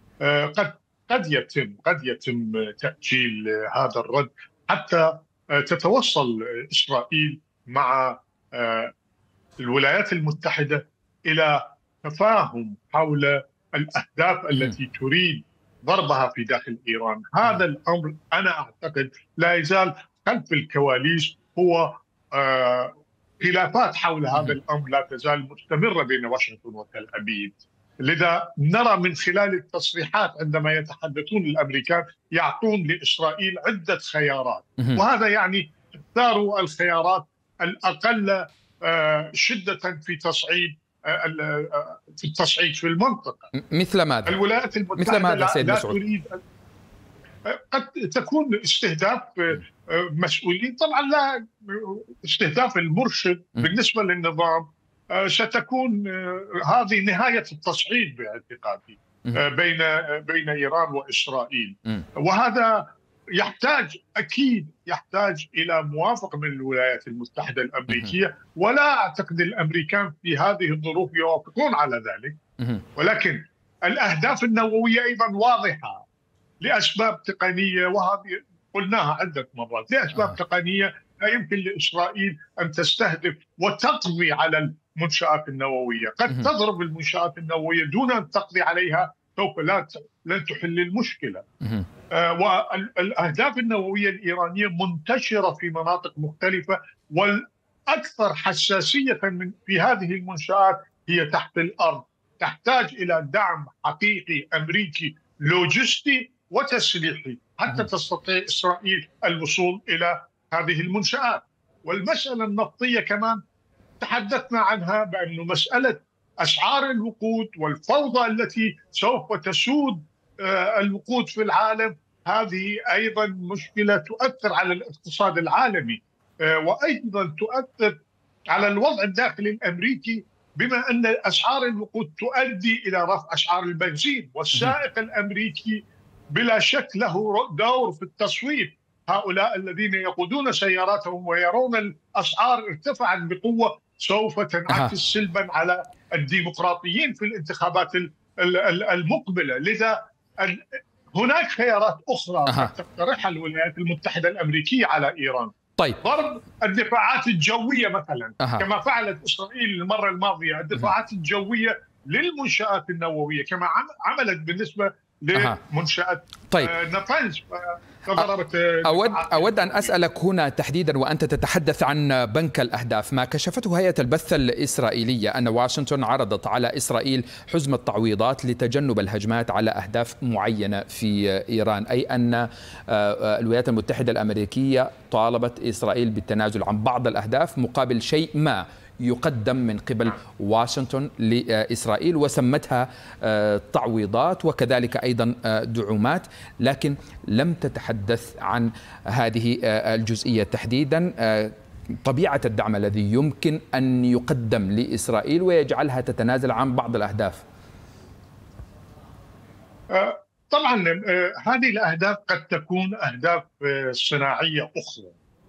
قد يتم تأجيل هذا الرد حتى تتوصل إسرائيل مع الولايات المتحدة إلى تفاهم حول الأهداف التي تريد ضربها في داخل إيران. هذا الأمر أنا أعتقد لا يزال خلف الكواليس، هو خلافات حول هذا الأمر لا تزال مستمرة بين واشنطن وتل أبيب. لذا نرى من خلال التصريحات عندما يتحدثون الأمريكان يعطون لإسرائيل عدة خيارات، وهذا يعني اختاروا الخيارات الأقل شدة في التصعيد في المنطقة. مثل ماذا؟ الولايات المتحدة مثل ماذا سيد مسعود؟ تريد، قد تكون استهداف مسؤولين، طبعا لا استهداف المرشد بالنسبة للنظام، ستكون هذه نهاية التصعيد باعتقادي بين إيران وإسرائيل، وهذا يحتاج إلى موافقة من الولايات المتحدة الأمريكية، ولا أعتقد الأمريكان في هذه الظروف يوافقون على ذلك. ولكن الأهداف النووية أيضا واضحة لأسباب تقنية، وهذه قلناها عدة مرات، لأسباب تقنية لا يمكن لإسرائيل أن تستهدف وتقضي على المنشآت النووية. قد تضرب المنشآت النووية دون أن تقضي عليها، سوف لن تحل المشكلة. والأهداف النووية الإيرانية منتشرة في مناطق مختلفة، والأكثر حساسية في هذه المنشآت هي تحت الأرض، تحتاج إلى دعم حقيقي أمريكي لوجستي وتسليحي حتى تستطيع إسرائيل الوصول إلى هذه المنشآت. والمسألة النفطية كمان تحدثنا عنها، بأن مسألة أسعار الوقود والفوضى التي سوف تسود الوقود في العالم، هذه أيضا مشكلة تؤثر على الاقتصاد العالمي، وأيضا تؤثر على الوضع الداخلي الأمريكي، بما أن أسعار الوقود تؤدي إلى رفع أسعار البنزين، والسائق الأمريكي بلا شك له دور في التصويت. هؤلاء الذين يقودون سياراتهم ويرون الأسعار ارتفعت بقوة سوف تنعكس سلبا على الديمقراطيين في الانتخابات المقبلة. لذا هناك خيارات أخرى تقترحها الولايات المتحدة الأمريكية على إيران. طيب، ضرب الدفاعات الجوية مثلا، كما فعلت إسرائيل المرة الماضية، الدفاعات الجوية للمنشآت النووية، كما عملت بالنسبة لمنشأة نطنز. أود أن أسألك هنا تحديدا، وأنت تتحدث عن بنك الأهداف، ما كشفته هيئة البث الإسرائيلية أن واشنطن عرضت على إسرائيل حزمة تعويضات لتجنب الهجمات على أهداف معينة في إيران، أي أن الولايات المتحدة الأمريكية طالبت إسرائيل بالتنازل عن بعض الأهداف مقابل شيء ما يقدم من قبل واشنطن لإسرائيل، وسمتها تعويضات وكذلك أيضا دعومات، لكن لم تتحدث عن هذه الجزئية تحديدا، طبيعة الدعم الذي يمكن أن يقدم لإسرائيل ويجعلها تتنازل عن بعض الأهداف. طبعا هذه الأهداف قد تكون أهداف صناعية أخرى.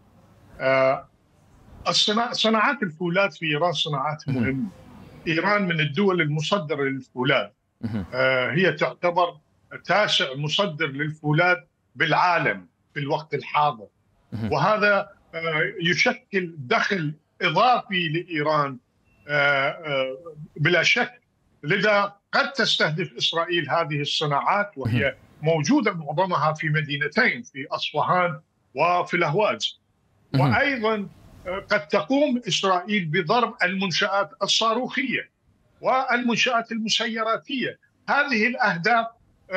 صناعات الفولاذ في إيران صناعات مهمة. إيران من الدول المصدرة للفولاذ، هي تعتبر تاسع مصدر للفولاذ بالعالم في الوقت الحاضر، وهذا يشكل دخل إضافي لإيران بلا شك. لذا قد تستهدف إسرائيل هذه الصناعات، وهي موجودة معظمها في مدينتين، في أصفهان وفي الأهواز. وأيضا قد تقوم إسرائيل بضرب المنشآت الصاروخية والمنشآت المسيراتية. هذه الأهداف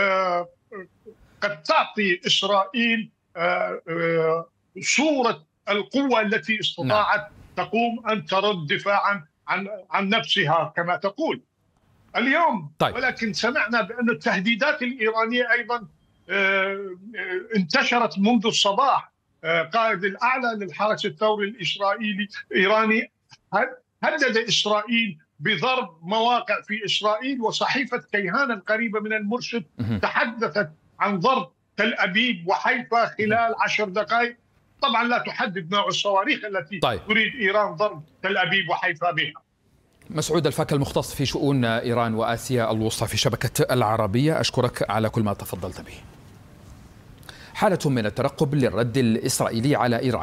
قد تعطي إسرائيل صورة القوة التي استطاعت تقوم أن ترد دفاعا عن نفسها كما تقول اليوم. طيب. ولكن سمعنا بأن التهديدات الإيرانية أيضا انتشرت منذ الصباح. قائد الأعلى للحرس الثوري الإيراني هدد إسرائيل بضرب مواقع في إسرائيل، وصحيفة كيهان القريبة من المرشد تحدثت عن ضرب تل أبيب وحيفا خلال 10 دقائق. طبعا لا تحدد نوع الصواريخ التي تريد إيران ضرب تل أبيب وحيفا بها. مسعود الفك المختص في شؤون إيران وآسيا الوسطى في شبكة العربية، أشكرك على كل ما تفضلت به. حالة من الترقب للرد الإسرائيلي على إيران.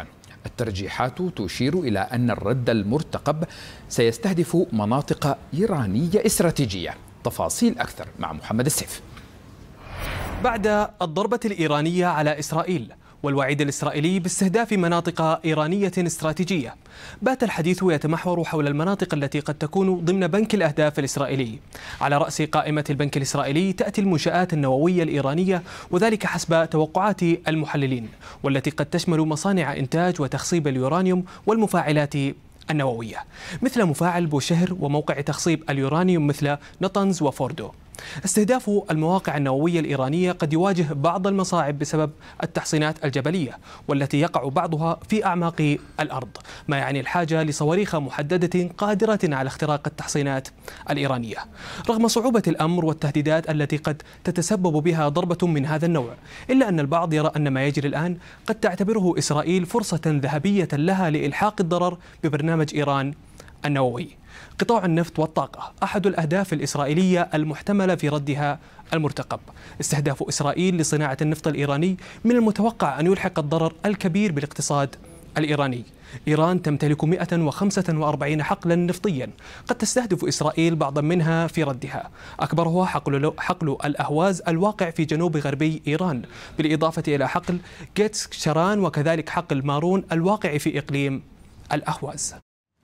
الترجيحات تشير إلى أن الرد المرتقب سيستهدف مناطق إيرانية استراتيجية. تفاصيل أكثر مع محمد السيف. بعد الضربة الإيرانية على إسرائيل والوعيد الإسرائيلي باستهداف مناطق إيرانية استراتيجية، بات الحديث يتمحور حول المناطق التي قد تكون ضمن بنك الأهداف الإسرائيلي. على رأس قائمة البنك الإسرائيلي تأتي المنشآت النووية الإيرانية، وذلك حسب توقعات المحللين، والتي قد تشمل مصانع إنتاج وتخصيب اليورانيوم والمفاعلات النووية مثل مفاعل بوشهر وموقع تخصيب اليورانيوم مثل نطنز وفوردو. استهداف المواقع النووية الإيرانية قد يواجه بعض المصاعب بسبب التحصينات الجبلية، والتي يقع بعضها في أعماق الأرض، ما يعني الحاجة لصواريخ محددة قادرة على اختراق التحصينات الإيرانية. رغم صعوبة الأمر والتهديدات التي قد تتسبب بها ضربة من هذا النوع، إلا أن البعض يرى أن ما يجري الآن قد تعتبره إسرائيل فرصة ذهبية لها لإلحاق الضرر ببرنامج إيران النووي. قطاع النفط والطاقة أحد الأهداف الإسرائيلية المحتملة في ردها المرتقب. استهداف إسرائيل لصناعة النفط الإيراني من المتوقع أن يلحق الضرر الكبير بالاقتصاد الإيراني. إيران تمتلك 145 حقلا نفطيا قد تستهدف إسرائيل بعضا منها في ردها، أكبرها حقل الأهواز الواقع في جنوب غربي إيران، بالإضافة إلى حقل جيتس شران وكذلك حقل مارون الواقع في إقليم الأهواز.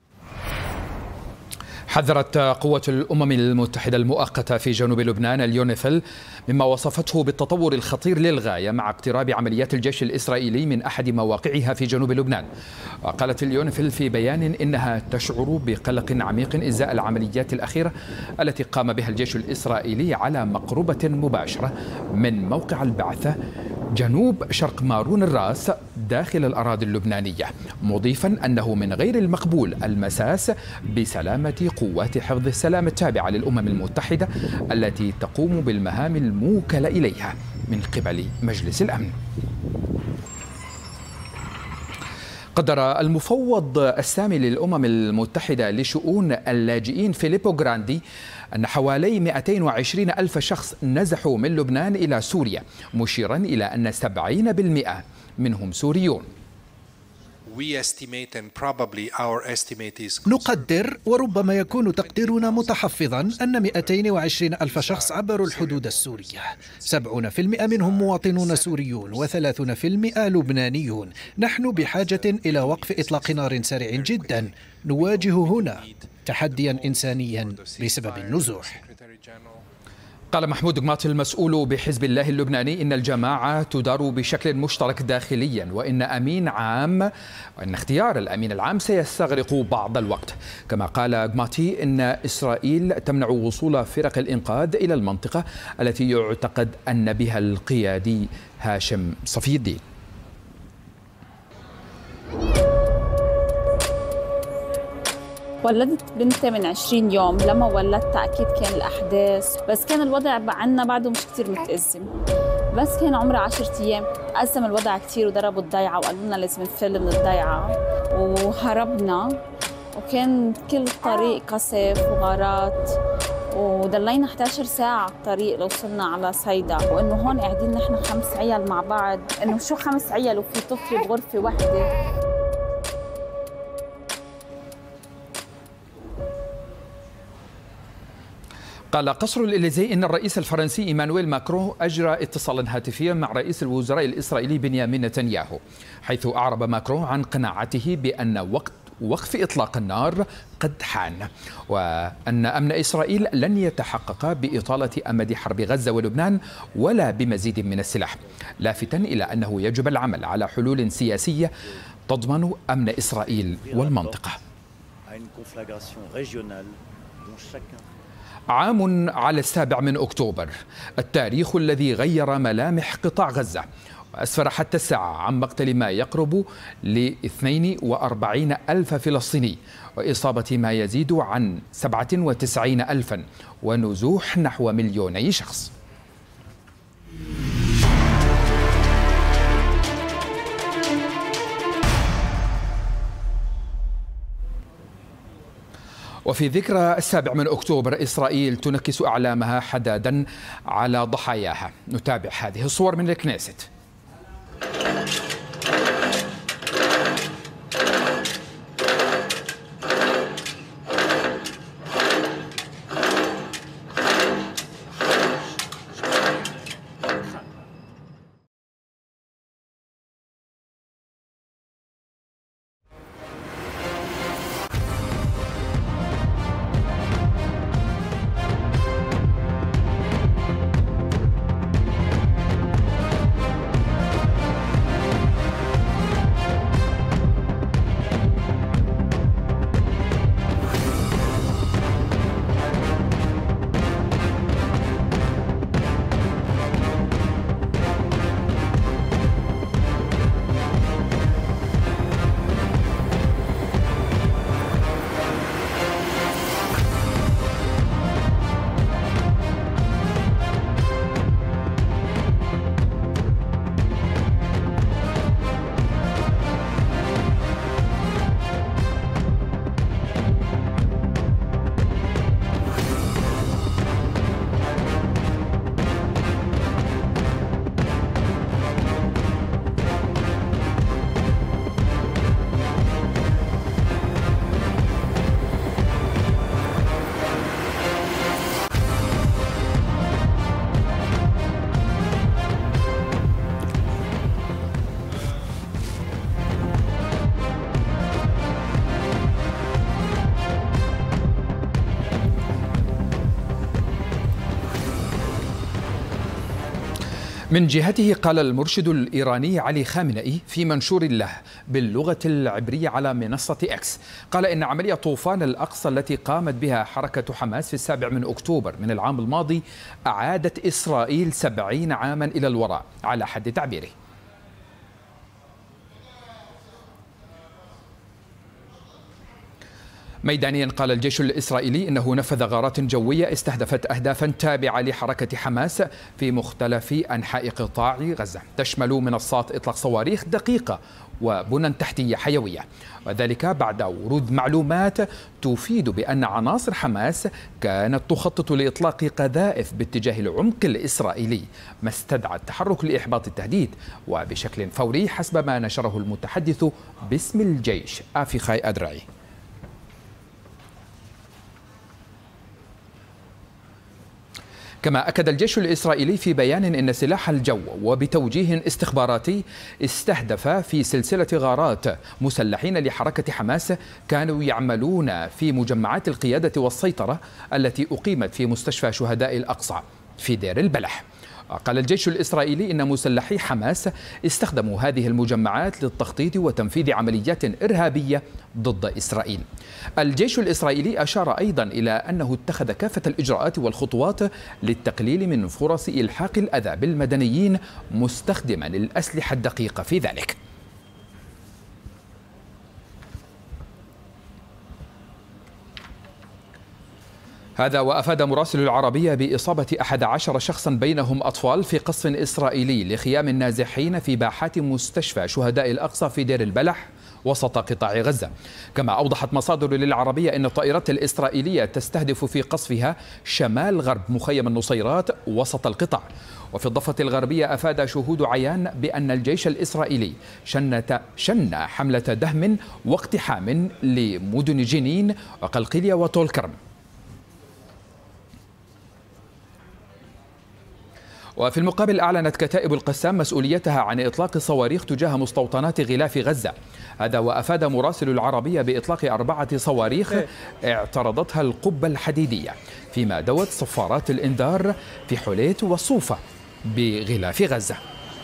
حذرت قوة الأمم المتحدة المؤقتة في جنوب لبنان اليونيفيل مما وصفته بالتطور الخطير للغاية مع اقتراب عمليات الجيش الإسرائيلي من أحد مواقعها في جنوب لبنان. وقالت اليونيفيل في بيان إنها تشعر بقلق عميق إزاء العمليات الأخيرة التي قام بها الجيش الإسرائيلي على مقربة مباشرة من موقع البعثة جنوب شرق مارون الراس داخل الأراضي اللبنانية، مضيفا أنه من غير المقبول المساس بسلامة قوات حفظ السلام التابعة للأمم المتحدة التي تقوم بالمهام الموكلة إليها من قبل مجلس الأمن. قدر المفوض السامي للأمم المتحدة لشؤون اللاجئين فيليبو غراندي أن حوالي 220 ألف شخص نزحوا من لبنان إلى سوريا، مشيرا إلى أن 70% منهم سوريون. نقدر وربما يكون تقديرنا متحفظا أن 220 ألف شخص عبروا الحدود السورية، 70% منهم مواطنون سوريون و30% لبنانيون. نحن بحاجة إلى وقف إطلاق نار سريع جدا. نواجه هنا تحديا إنسانيا بسبب النزوح. قال محمود قماطي المسؤول بحزب الله اللبناني إن الجماعة تدار بشكل مشترك داخليا، وإن اختيار الأمين العام سيستغرق بعض الوقت. كما قال قماطي إن إسرائيل تمنع وصول فرق الإنقاذ إلى المنطقة التي يعتقد أن بها القيادي هاشم صفي الدين. ولدت بنتي من 20 يوم، لما ولدتها أكيد كان الأحداث، بس كان الوضع عنا بعده مش كتير متأزم، بس كان عمرها 10 أيام أزم الوضع كتير وضربوا الضيعة وقالوا لنا لازم نفل من الضيعة وهربنا، وكان كل الطريق قصف وغارات وضلينا 11 ساعة على الطريق لوصلنا على صيدا. وإنه هون قاعدين نحن 5 عيال مع بعض، إنه شو 5 عيال وفي طفل بغرفة واحدة. قال قصر الإليزي إن الرئيس الفرنسي إيمانويل ماكرون أجرى اتصالا هاتفيا مع رئيس الوزراء الإسرائيلي بنيامين نتنياهو، حيث أعرب ماكرون عن قناعته بأن وقت وقف إطلاق النار قد حان، وأن أمن إسرائيل لن يتحقق بإطالة أمد حرب غزة ولبنان ولا بمزيد من السلاح، لافتا إلى أنه يجب العمل على حلول سياسية تضمن أمن إسرائيل والمنطقة. عام على 7 أكتوبر، التاريخ الذي غير ملامح قطاع غزة، وأسفر حتى الساعة عن مقتل ما يقرب ل42 ألف فلسطيني، وإصابة ما يزيد عن 97 ألفا، ونزوح نحو 2,000,000 شخص. وفي ذكرى 7 أكتوبر، إسرائيل تنكس أعلامها حدادا على ضحاياها. نتابع هذه الصور من الكنيست. من جهته قال المرشد الإيراني علي خامنئي في منشور له باللغة العبرية على منصة إكس، قال إن عملية طوفان الأقصى التي قامت بها حركة حماس في 7 أكتوبر من العام الماضي أعادت إسرائيل 70 عاما إلى الوراء على حد تعبيره. ميدانيا قال الجيش الإسرائيلي إنه نفذ غارات جوية استهدفت أهدافا تابعة لحركة حماس في مختلف أنحاء قطاع غزة، تشمل منصات إطلاق صواريخ دقيقة وبنى تحتية حيوية، وذلك بعد ورود معلومات تفيد بأن عناصر حماس كانت تخطط لإطلاق قذائف باتجاه العمق الإسرائيلي، ما استدعى التحرك لإحباط التهديد وبشكل فوري حسب ما نشره المتحدث باسم الجيش آفيخاي أدرعي. كما أكد الجيش الإسرائيلي في بيان إن سلاح الجو وبتوجيه استخباراتي استهدف في سلسلة غارات مسلحين لحركة حماس كانوا يعملون في مجمعات القيادة والسيطرة التي أقيمت في مستشفى شهداء الأقصى في دير البلح. قال الجيش الإسرائيلي إن مسلحي حماس استخدموا هذه المجمعات للتخطيط وتنفيذ عمليات إرهابية ضد إسرائيل. الجيش الإسرائيلي أشار أيضا إلى أنه اتخذ كافة الإجراءات والخطوات للتقليل من فرص إلحاق الأذى بالمدنيين مستخدما الأسلحة الدقيقة في ذلك. هذا وأفاد مراسل العربية بإصابة 11 شخصا بينهم أطفال في قصف إسرائيلي لخيام النازحين في باحات مستشفى شهداء الأقصى في دير البلح وسط قطاع غزة. كما أوضحت مصادر للعربية أن الطائرات الإسرائيلية تستهدف في قصفها شمال غرب مخيم النصيرات وسط القطاع. وفي الضفة الغربية أفاد شهود عيان بأن الجيش الإسرائيلي شن حملة دهم واقتحام لمدن جنين وقلقيلية وطول كرم. وفي المقابل أعلنت كتائب القسام مسؤوليتها عن إطلاق الصواريخ تجاه مستوطنات غلاف غزة. هذا وأفاد مراسل العربية بإطلاق 4 صواريخ اعترضتها القبة الحديدية، فيما دوت صفارات الإنذار في حليت والصوفة بغلاف غزة.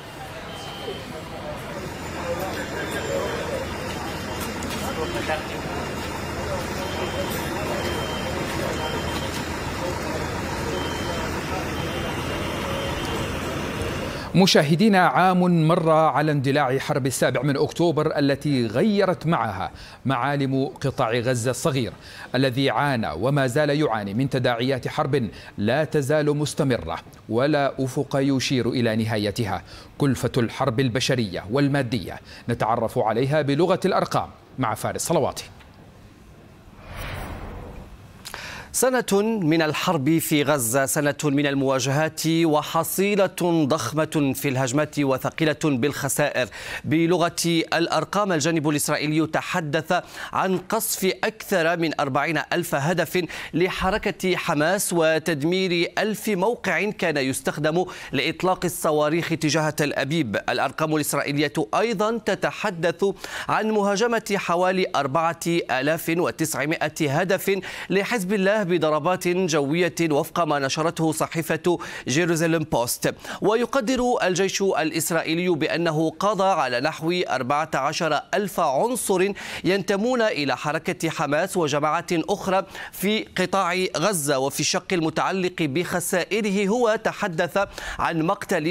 مشاهدينا، عام مر على اندلاع حرب 7 أكتوبر التي غيرت معها معالم قطاع غزة الصغير الذي عانى وما زال يعاني من تداعيات حرب لا تزال مستمرة ولا أفق يشير إلى نهايتها. كلفة الحرب البشرية والمادية نتعرف عليها بلغة الأرقام مع فارس صلواتي. سنة من الحرب في غزة، سنة من المواجهات وحصيلة ضخمة في الهجمات وثقيلة بالخسائر. بلغة الأرقام الجانب الإسرائيلي تحدث عن قصف أكثر من 40,000 هدف لحركة حماس وتدمير 1000 موقع كان يستخدم لإطلاق الصواريخ تجاه تل أبيب. الأرقام الإسرائيلية أيضا تتحدث عن مهاجمة حوالي 4900 هدف لحزب الله بضربات جوية وفق ما نشرته صحيفة جيروزاليم بوست. ويقدر الجيش الإسرائيلي بأنه قضى على نحو 14,000 عنصر ينتمون إلى حركة حماس وجماعات أخرى في قطاع غزة. وفي الشق المتعلق بخسائره هو تحدث عن مقتل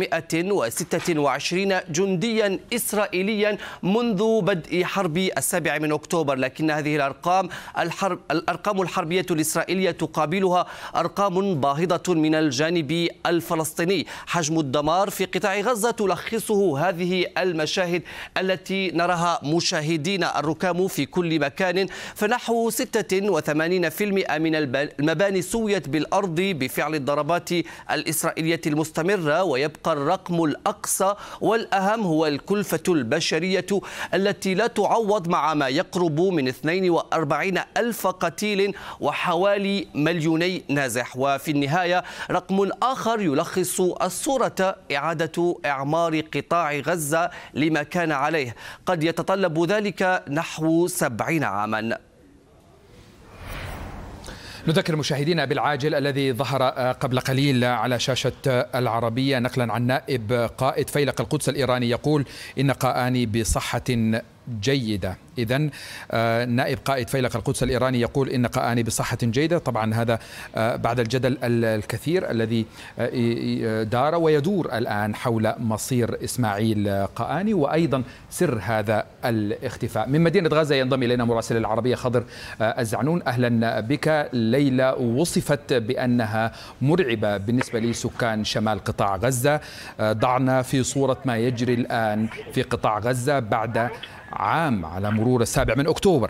726 جنديا إسرائيليا منذ بدء حرب 7 أكتوبر. لكن هذه الأرقام الحربية الإسرائيلية تقابلها أرقام باهظة من الجانب الفلسطيني. حجم الدمار في قطاع غزة تلخصه هذه المشاهد التي نراها مشاهدينا، الركام في كل مكان، فنحو 86% من المباني سويت بالأرض بفعل الضربات الإسرائيلية المستمرة. ويبقى الرقم الأقصى والأهم هو الكلفة البشرية التي لا تعوض مع ما يقرب من 42,000 قتيل وحوالي 2,000,000 نازح. وفي النهاية رقم آخر يلخص الصورة: إعادة إعمار قطاع غزة لما كان عليه قد يتطلب ذلك نحو 70 عاما. نذكر مشاهدينا بالعاجل الذي ظهر قبل قليل على شاشة العربية نقلا عن نائب قائد فيلق القدس الإيراني يقول إن قآني بصحة جيدة. إذن نائب قائد فيلق القدس الإيراني يقول إن قآني بصحة جيدة. طبعا هذا بعد الجدل الكثير الذي دار ويدور الآن حول مصير إسماعيل قآني وأيضا سر هذا الاختفاء. من مدينة غزة ينضم إلينا مراسل العربية خضر الزعنون. أهلا بك. ليلى وصفت بأنها مرعبة بالنسبة لسكان شمال قطاع غزة. ضعنا في صورة ما يجري الآن في قطاع غزة بعد عام على مرور 7 أكتوبر.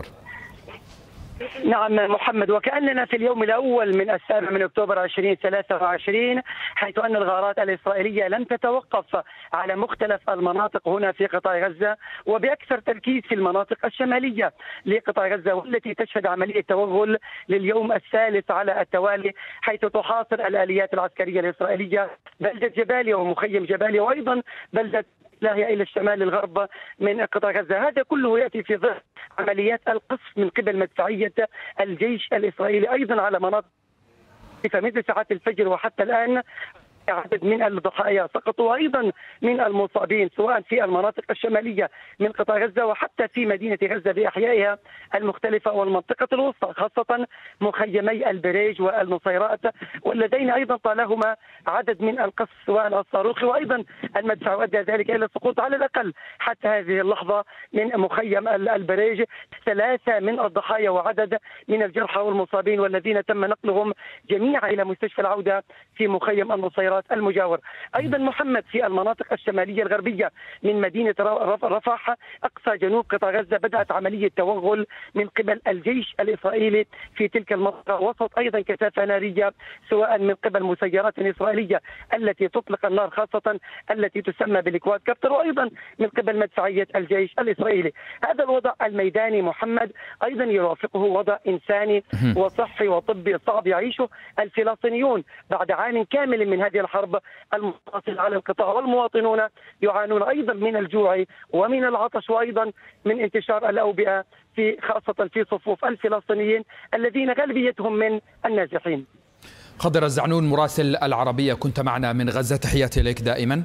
نعم محمد، وكأننا في اليوم الأول من 7 أكتوبر 2023 حيث أن الغارات الإسرائيلية لم تتوقف على مختلف المناطق هنا في قطاع غزة وبأكثر تركيز في المناطق الشمالية لقطاع غزة والتي تشهد عملية توغل لليوم الثالث على التوالي حيث تحاصر الآليات العسكرية الإسرائيلية بلدة جباليا ومخيم جباليا وأيضا بلدة لاهيا إلى الشمال الغرب من قطاع غزة. هذا كله يأتي في ظل عمليات القصف من قبل مدفعية الجيش الإسرائيلي أيضا على مناطق منذ ساعات الفجر وحتى الآن. عدد من الضحايا سقطوا وأيضا من المصابين سواء في المناطق الشمالية من قطاع غزة وحتى في مدينة غزة بأحيائها المختلفة والمنطقة الوسطى خاصة مخيمي البريج والنصيرات واللذين أيضا طالهما عدد من القصف سواء الصاروخي وأيضا المدفع وأدى ذلك إلى السقوط على الأقل حتى هذه اللحظة من مخيم البريج 3 من الضحايا وعدد من الجرحى والمصابين والذين تم نقلهم جميعا إلى مستشفى العودة في مخيم النصيرات المجاور. أيضا محمد في المناطق الشمالية الغربية من مدينة رفح أقصى جنوب قطاع غزة بدأت عملية توغل من قبل الجيش الإسرائيلي في تلك المنطقة وسط أيضا كثافة نارية سواء من قبل مسيرات إسرائيلية التي تطلق النار خاصة التي تسمى بالكواد كابتر وأيضا من قبل مدفعية الجيش الإسرائيلي. هذا الوضع الميداني محمد أيضا يرافقه وضع إنساني وصحي وطبي صعب يعيشه الفلسطينيون بعد عام كامل من هذه الحرب المواصلة على القطاع والمواطنون يعانون أيضا من الجوع ومن العطش وأيضا من انتشار الأوبئة في خاصة في صفوف الفلسطينيين الذين غالبيتهم من النازحين. خضر الزعنون مراسل العربية كنت معنا من غزة، تحياتي إليك دائما.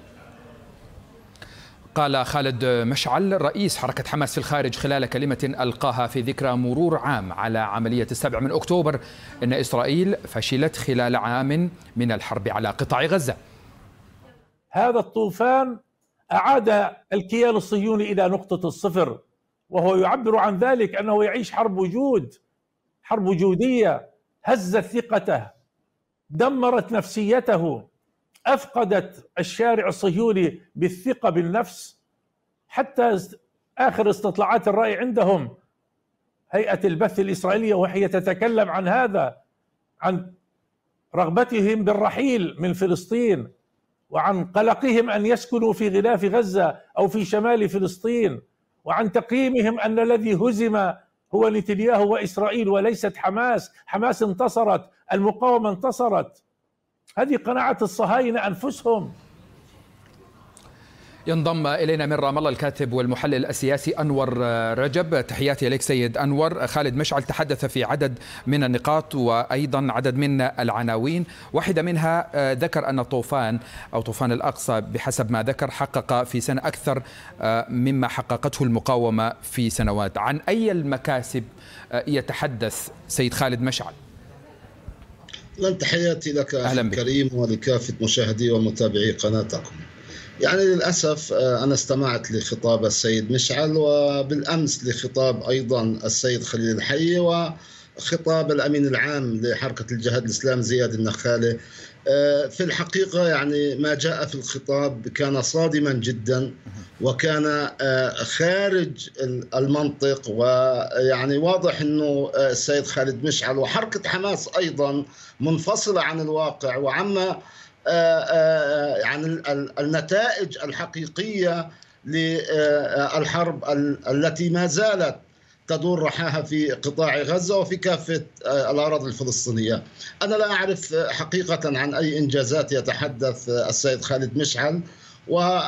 قال خالد مشعل رئيس حركة حماس في الخارج خلال كلمة ألقاها في ذكرى مرور عام على عملية 7 أكتوبر إن إسرائيل فشلت خلال عام من الحرب على قطاع غزة. هذا الطوفان أعاد الكيان الصهيوني إلى نقطة الصفر وهو يعبر عن ذلك أنه يعيش حرب وجود، حرب وجودية هزت ثقته، دمرت نفسيته، أفقدت الشارع الصهيوني بالثقة بالنفس. حتى آخر استطلاعات الرأي عندهم هيئة البث الإسرائيلية وهي تتكلم عن هذا، عن رغبتهم بالرحيل من فلسطين وعن قلقهم أن يسكنوا في غلاف غزة أو في شمال فلسطين وعن تقييمهم أن الذي هزم هو نتنياهو وإسرائيل وليست حماس. حماس انتصرت، المقاومة انتصرت. هذه قناعة الصهاينة أنفسهم. ينضم إلينا من رام الله الكاتب والمحلل السياسي أنور رجب، تحياتي إليك سيد أنور. خالد مشعل تحدث في عدد من النقاط وأيضا عدد من العناوين، واحدة منها ذكر أن الطوفان أو طوفان الأقصى بحسب ما ذكر حقق في سنة أكثر مما حققته المقاومة في سنوات. عن أي المكاسب يتحدث سيد خالد مشعل؟ تحياتي لك أخي كريم ولكافة مشاهدي ومتابعي قناتكم. يعني للأسف أنا استمعت لخطاب السيد مشعل وبالأمس لخطاب أيضا السيد خليل الحي وخطاب الأمين العام لحركة الجهاد الإسلامي زياد النخالة. في الحقيقة يعني ما جاء في الخطاب كان صادما جدا وكان خارج المنطق، ويعني واضح أنه السيد خالد مشعل وحركة حماس أيضا منفصلة عن الواقع وعما يعني النتائج الحقيقية للحرب التي ما زالت تدور رحاها في قطاع غزة وفي كافة الأراضي الفلسطينية. أنا لا أعرف حقيقة عن أي إنجازات يتحدث السيد خالد مشعل،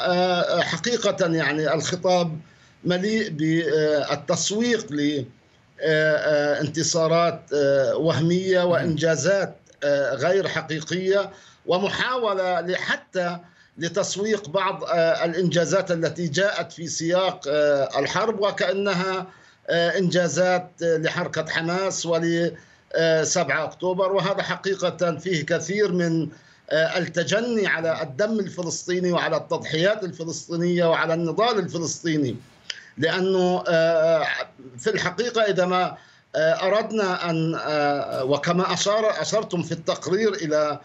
وحقيقة يعني الخطاب مليء بالتسويق انتصارات وهمية وإنجازات غير حقيقية، ومحاولة حتى لتسويق بعض الإنجازات التي جاءت في سياق الحرب وكأنها إنجازات لحركة حماس ول 7 أكتوبر، وهذا حقيقة فيه كثير من التجني على الدم الفلسطيني وعلى التضحيات الفلسطينية وعلى النضال الفلسطيني. لأنه في الحقيقة إذا ما أردنا أن، وكما أشرتم في التقرير إلى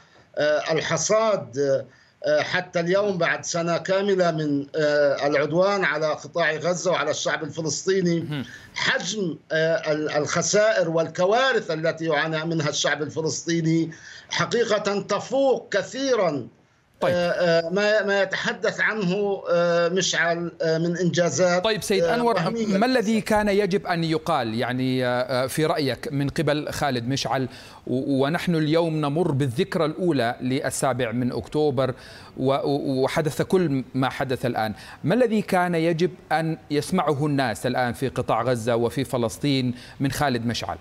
الحصاد حتى اليوم بعد سنة كاملة من العدوان على قطاع غزة وعلى الشعب الفلسطيني، حجم الخسائر والكوارث التي يعاني منها الشعب الفلسطيني حقيقة تفوق كثيرا ما يتحدث عنه مشعل من إنجازات. طيب سيد أنور، ما الذي كان يجب أن يقال يعني في رأيك من قبل خالد مشعل، ونحن اليوم نمر بالذكرى الأولى للسابع من أكتوبر وحدث كل ما حدث الآن، ما الذي كان يجب أن يسمعه الناس الآن في قطاع غزة وفي فلسطين من خالد مشعل؟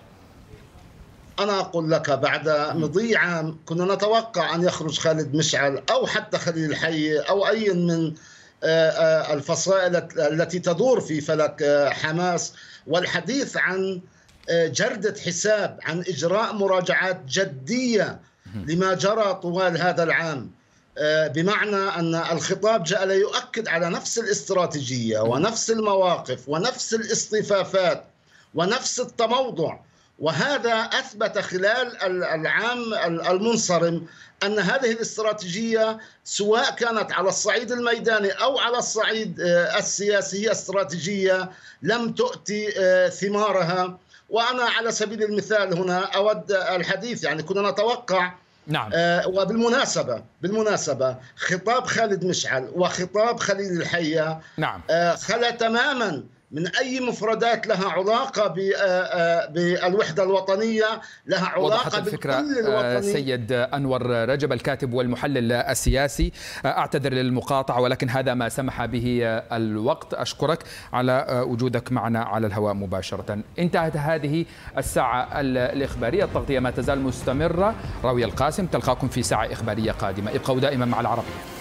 أنا أقول لك بعد مضي عام كنا نتوقع أن يخرج خالد مشعل أو حتى خليل الحي أو أي من الفصائل التي تدور في فلك حماس والحديث عن جردة حساب، عن إجراء مراجعات جدية لما جرى طوال هذا العام، بمعنى أن الخطاب جاء ليؤكد على نفس الاستراتيجية ونفس المواقف ونفس الاصطفافات ونفس التموضع. وهذا أثبت خلال العام المنصرم أن هذه الاستراتيجية سواء كانت على الصعيد الميداني أو على الصعيد السياسي هي استراتيجية لم تؤتي ثمارها. وأنا على سبيل المثال هنا أود الحديث، يعني كنا نتوقع وبالمناسبة خطاب خالد مشعل وخطاب خليل الحي خلا تماما من أي مفردات لها علاقة بالوحدة الوطنية، لها علاقة بالفكرة. سيد أنور رجب الكاتب والمحلل السياسي، أعتذر للمقاطعة ولكن هذا ما سمح به الوقت. أشكرك على وجودك معنا على الهواء مباشرة. انتهت هذه الساعة الإخبارية، التغطية ما تزال مستمرة. راوية القاسم تلقاكم في ساعة إخبارية قادمة. ابقوا دائما مع العربية.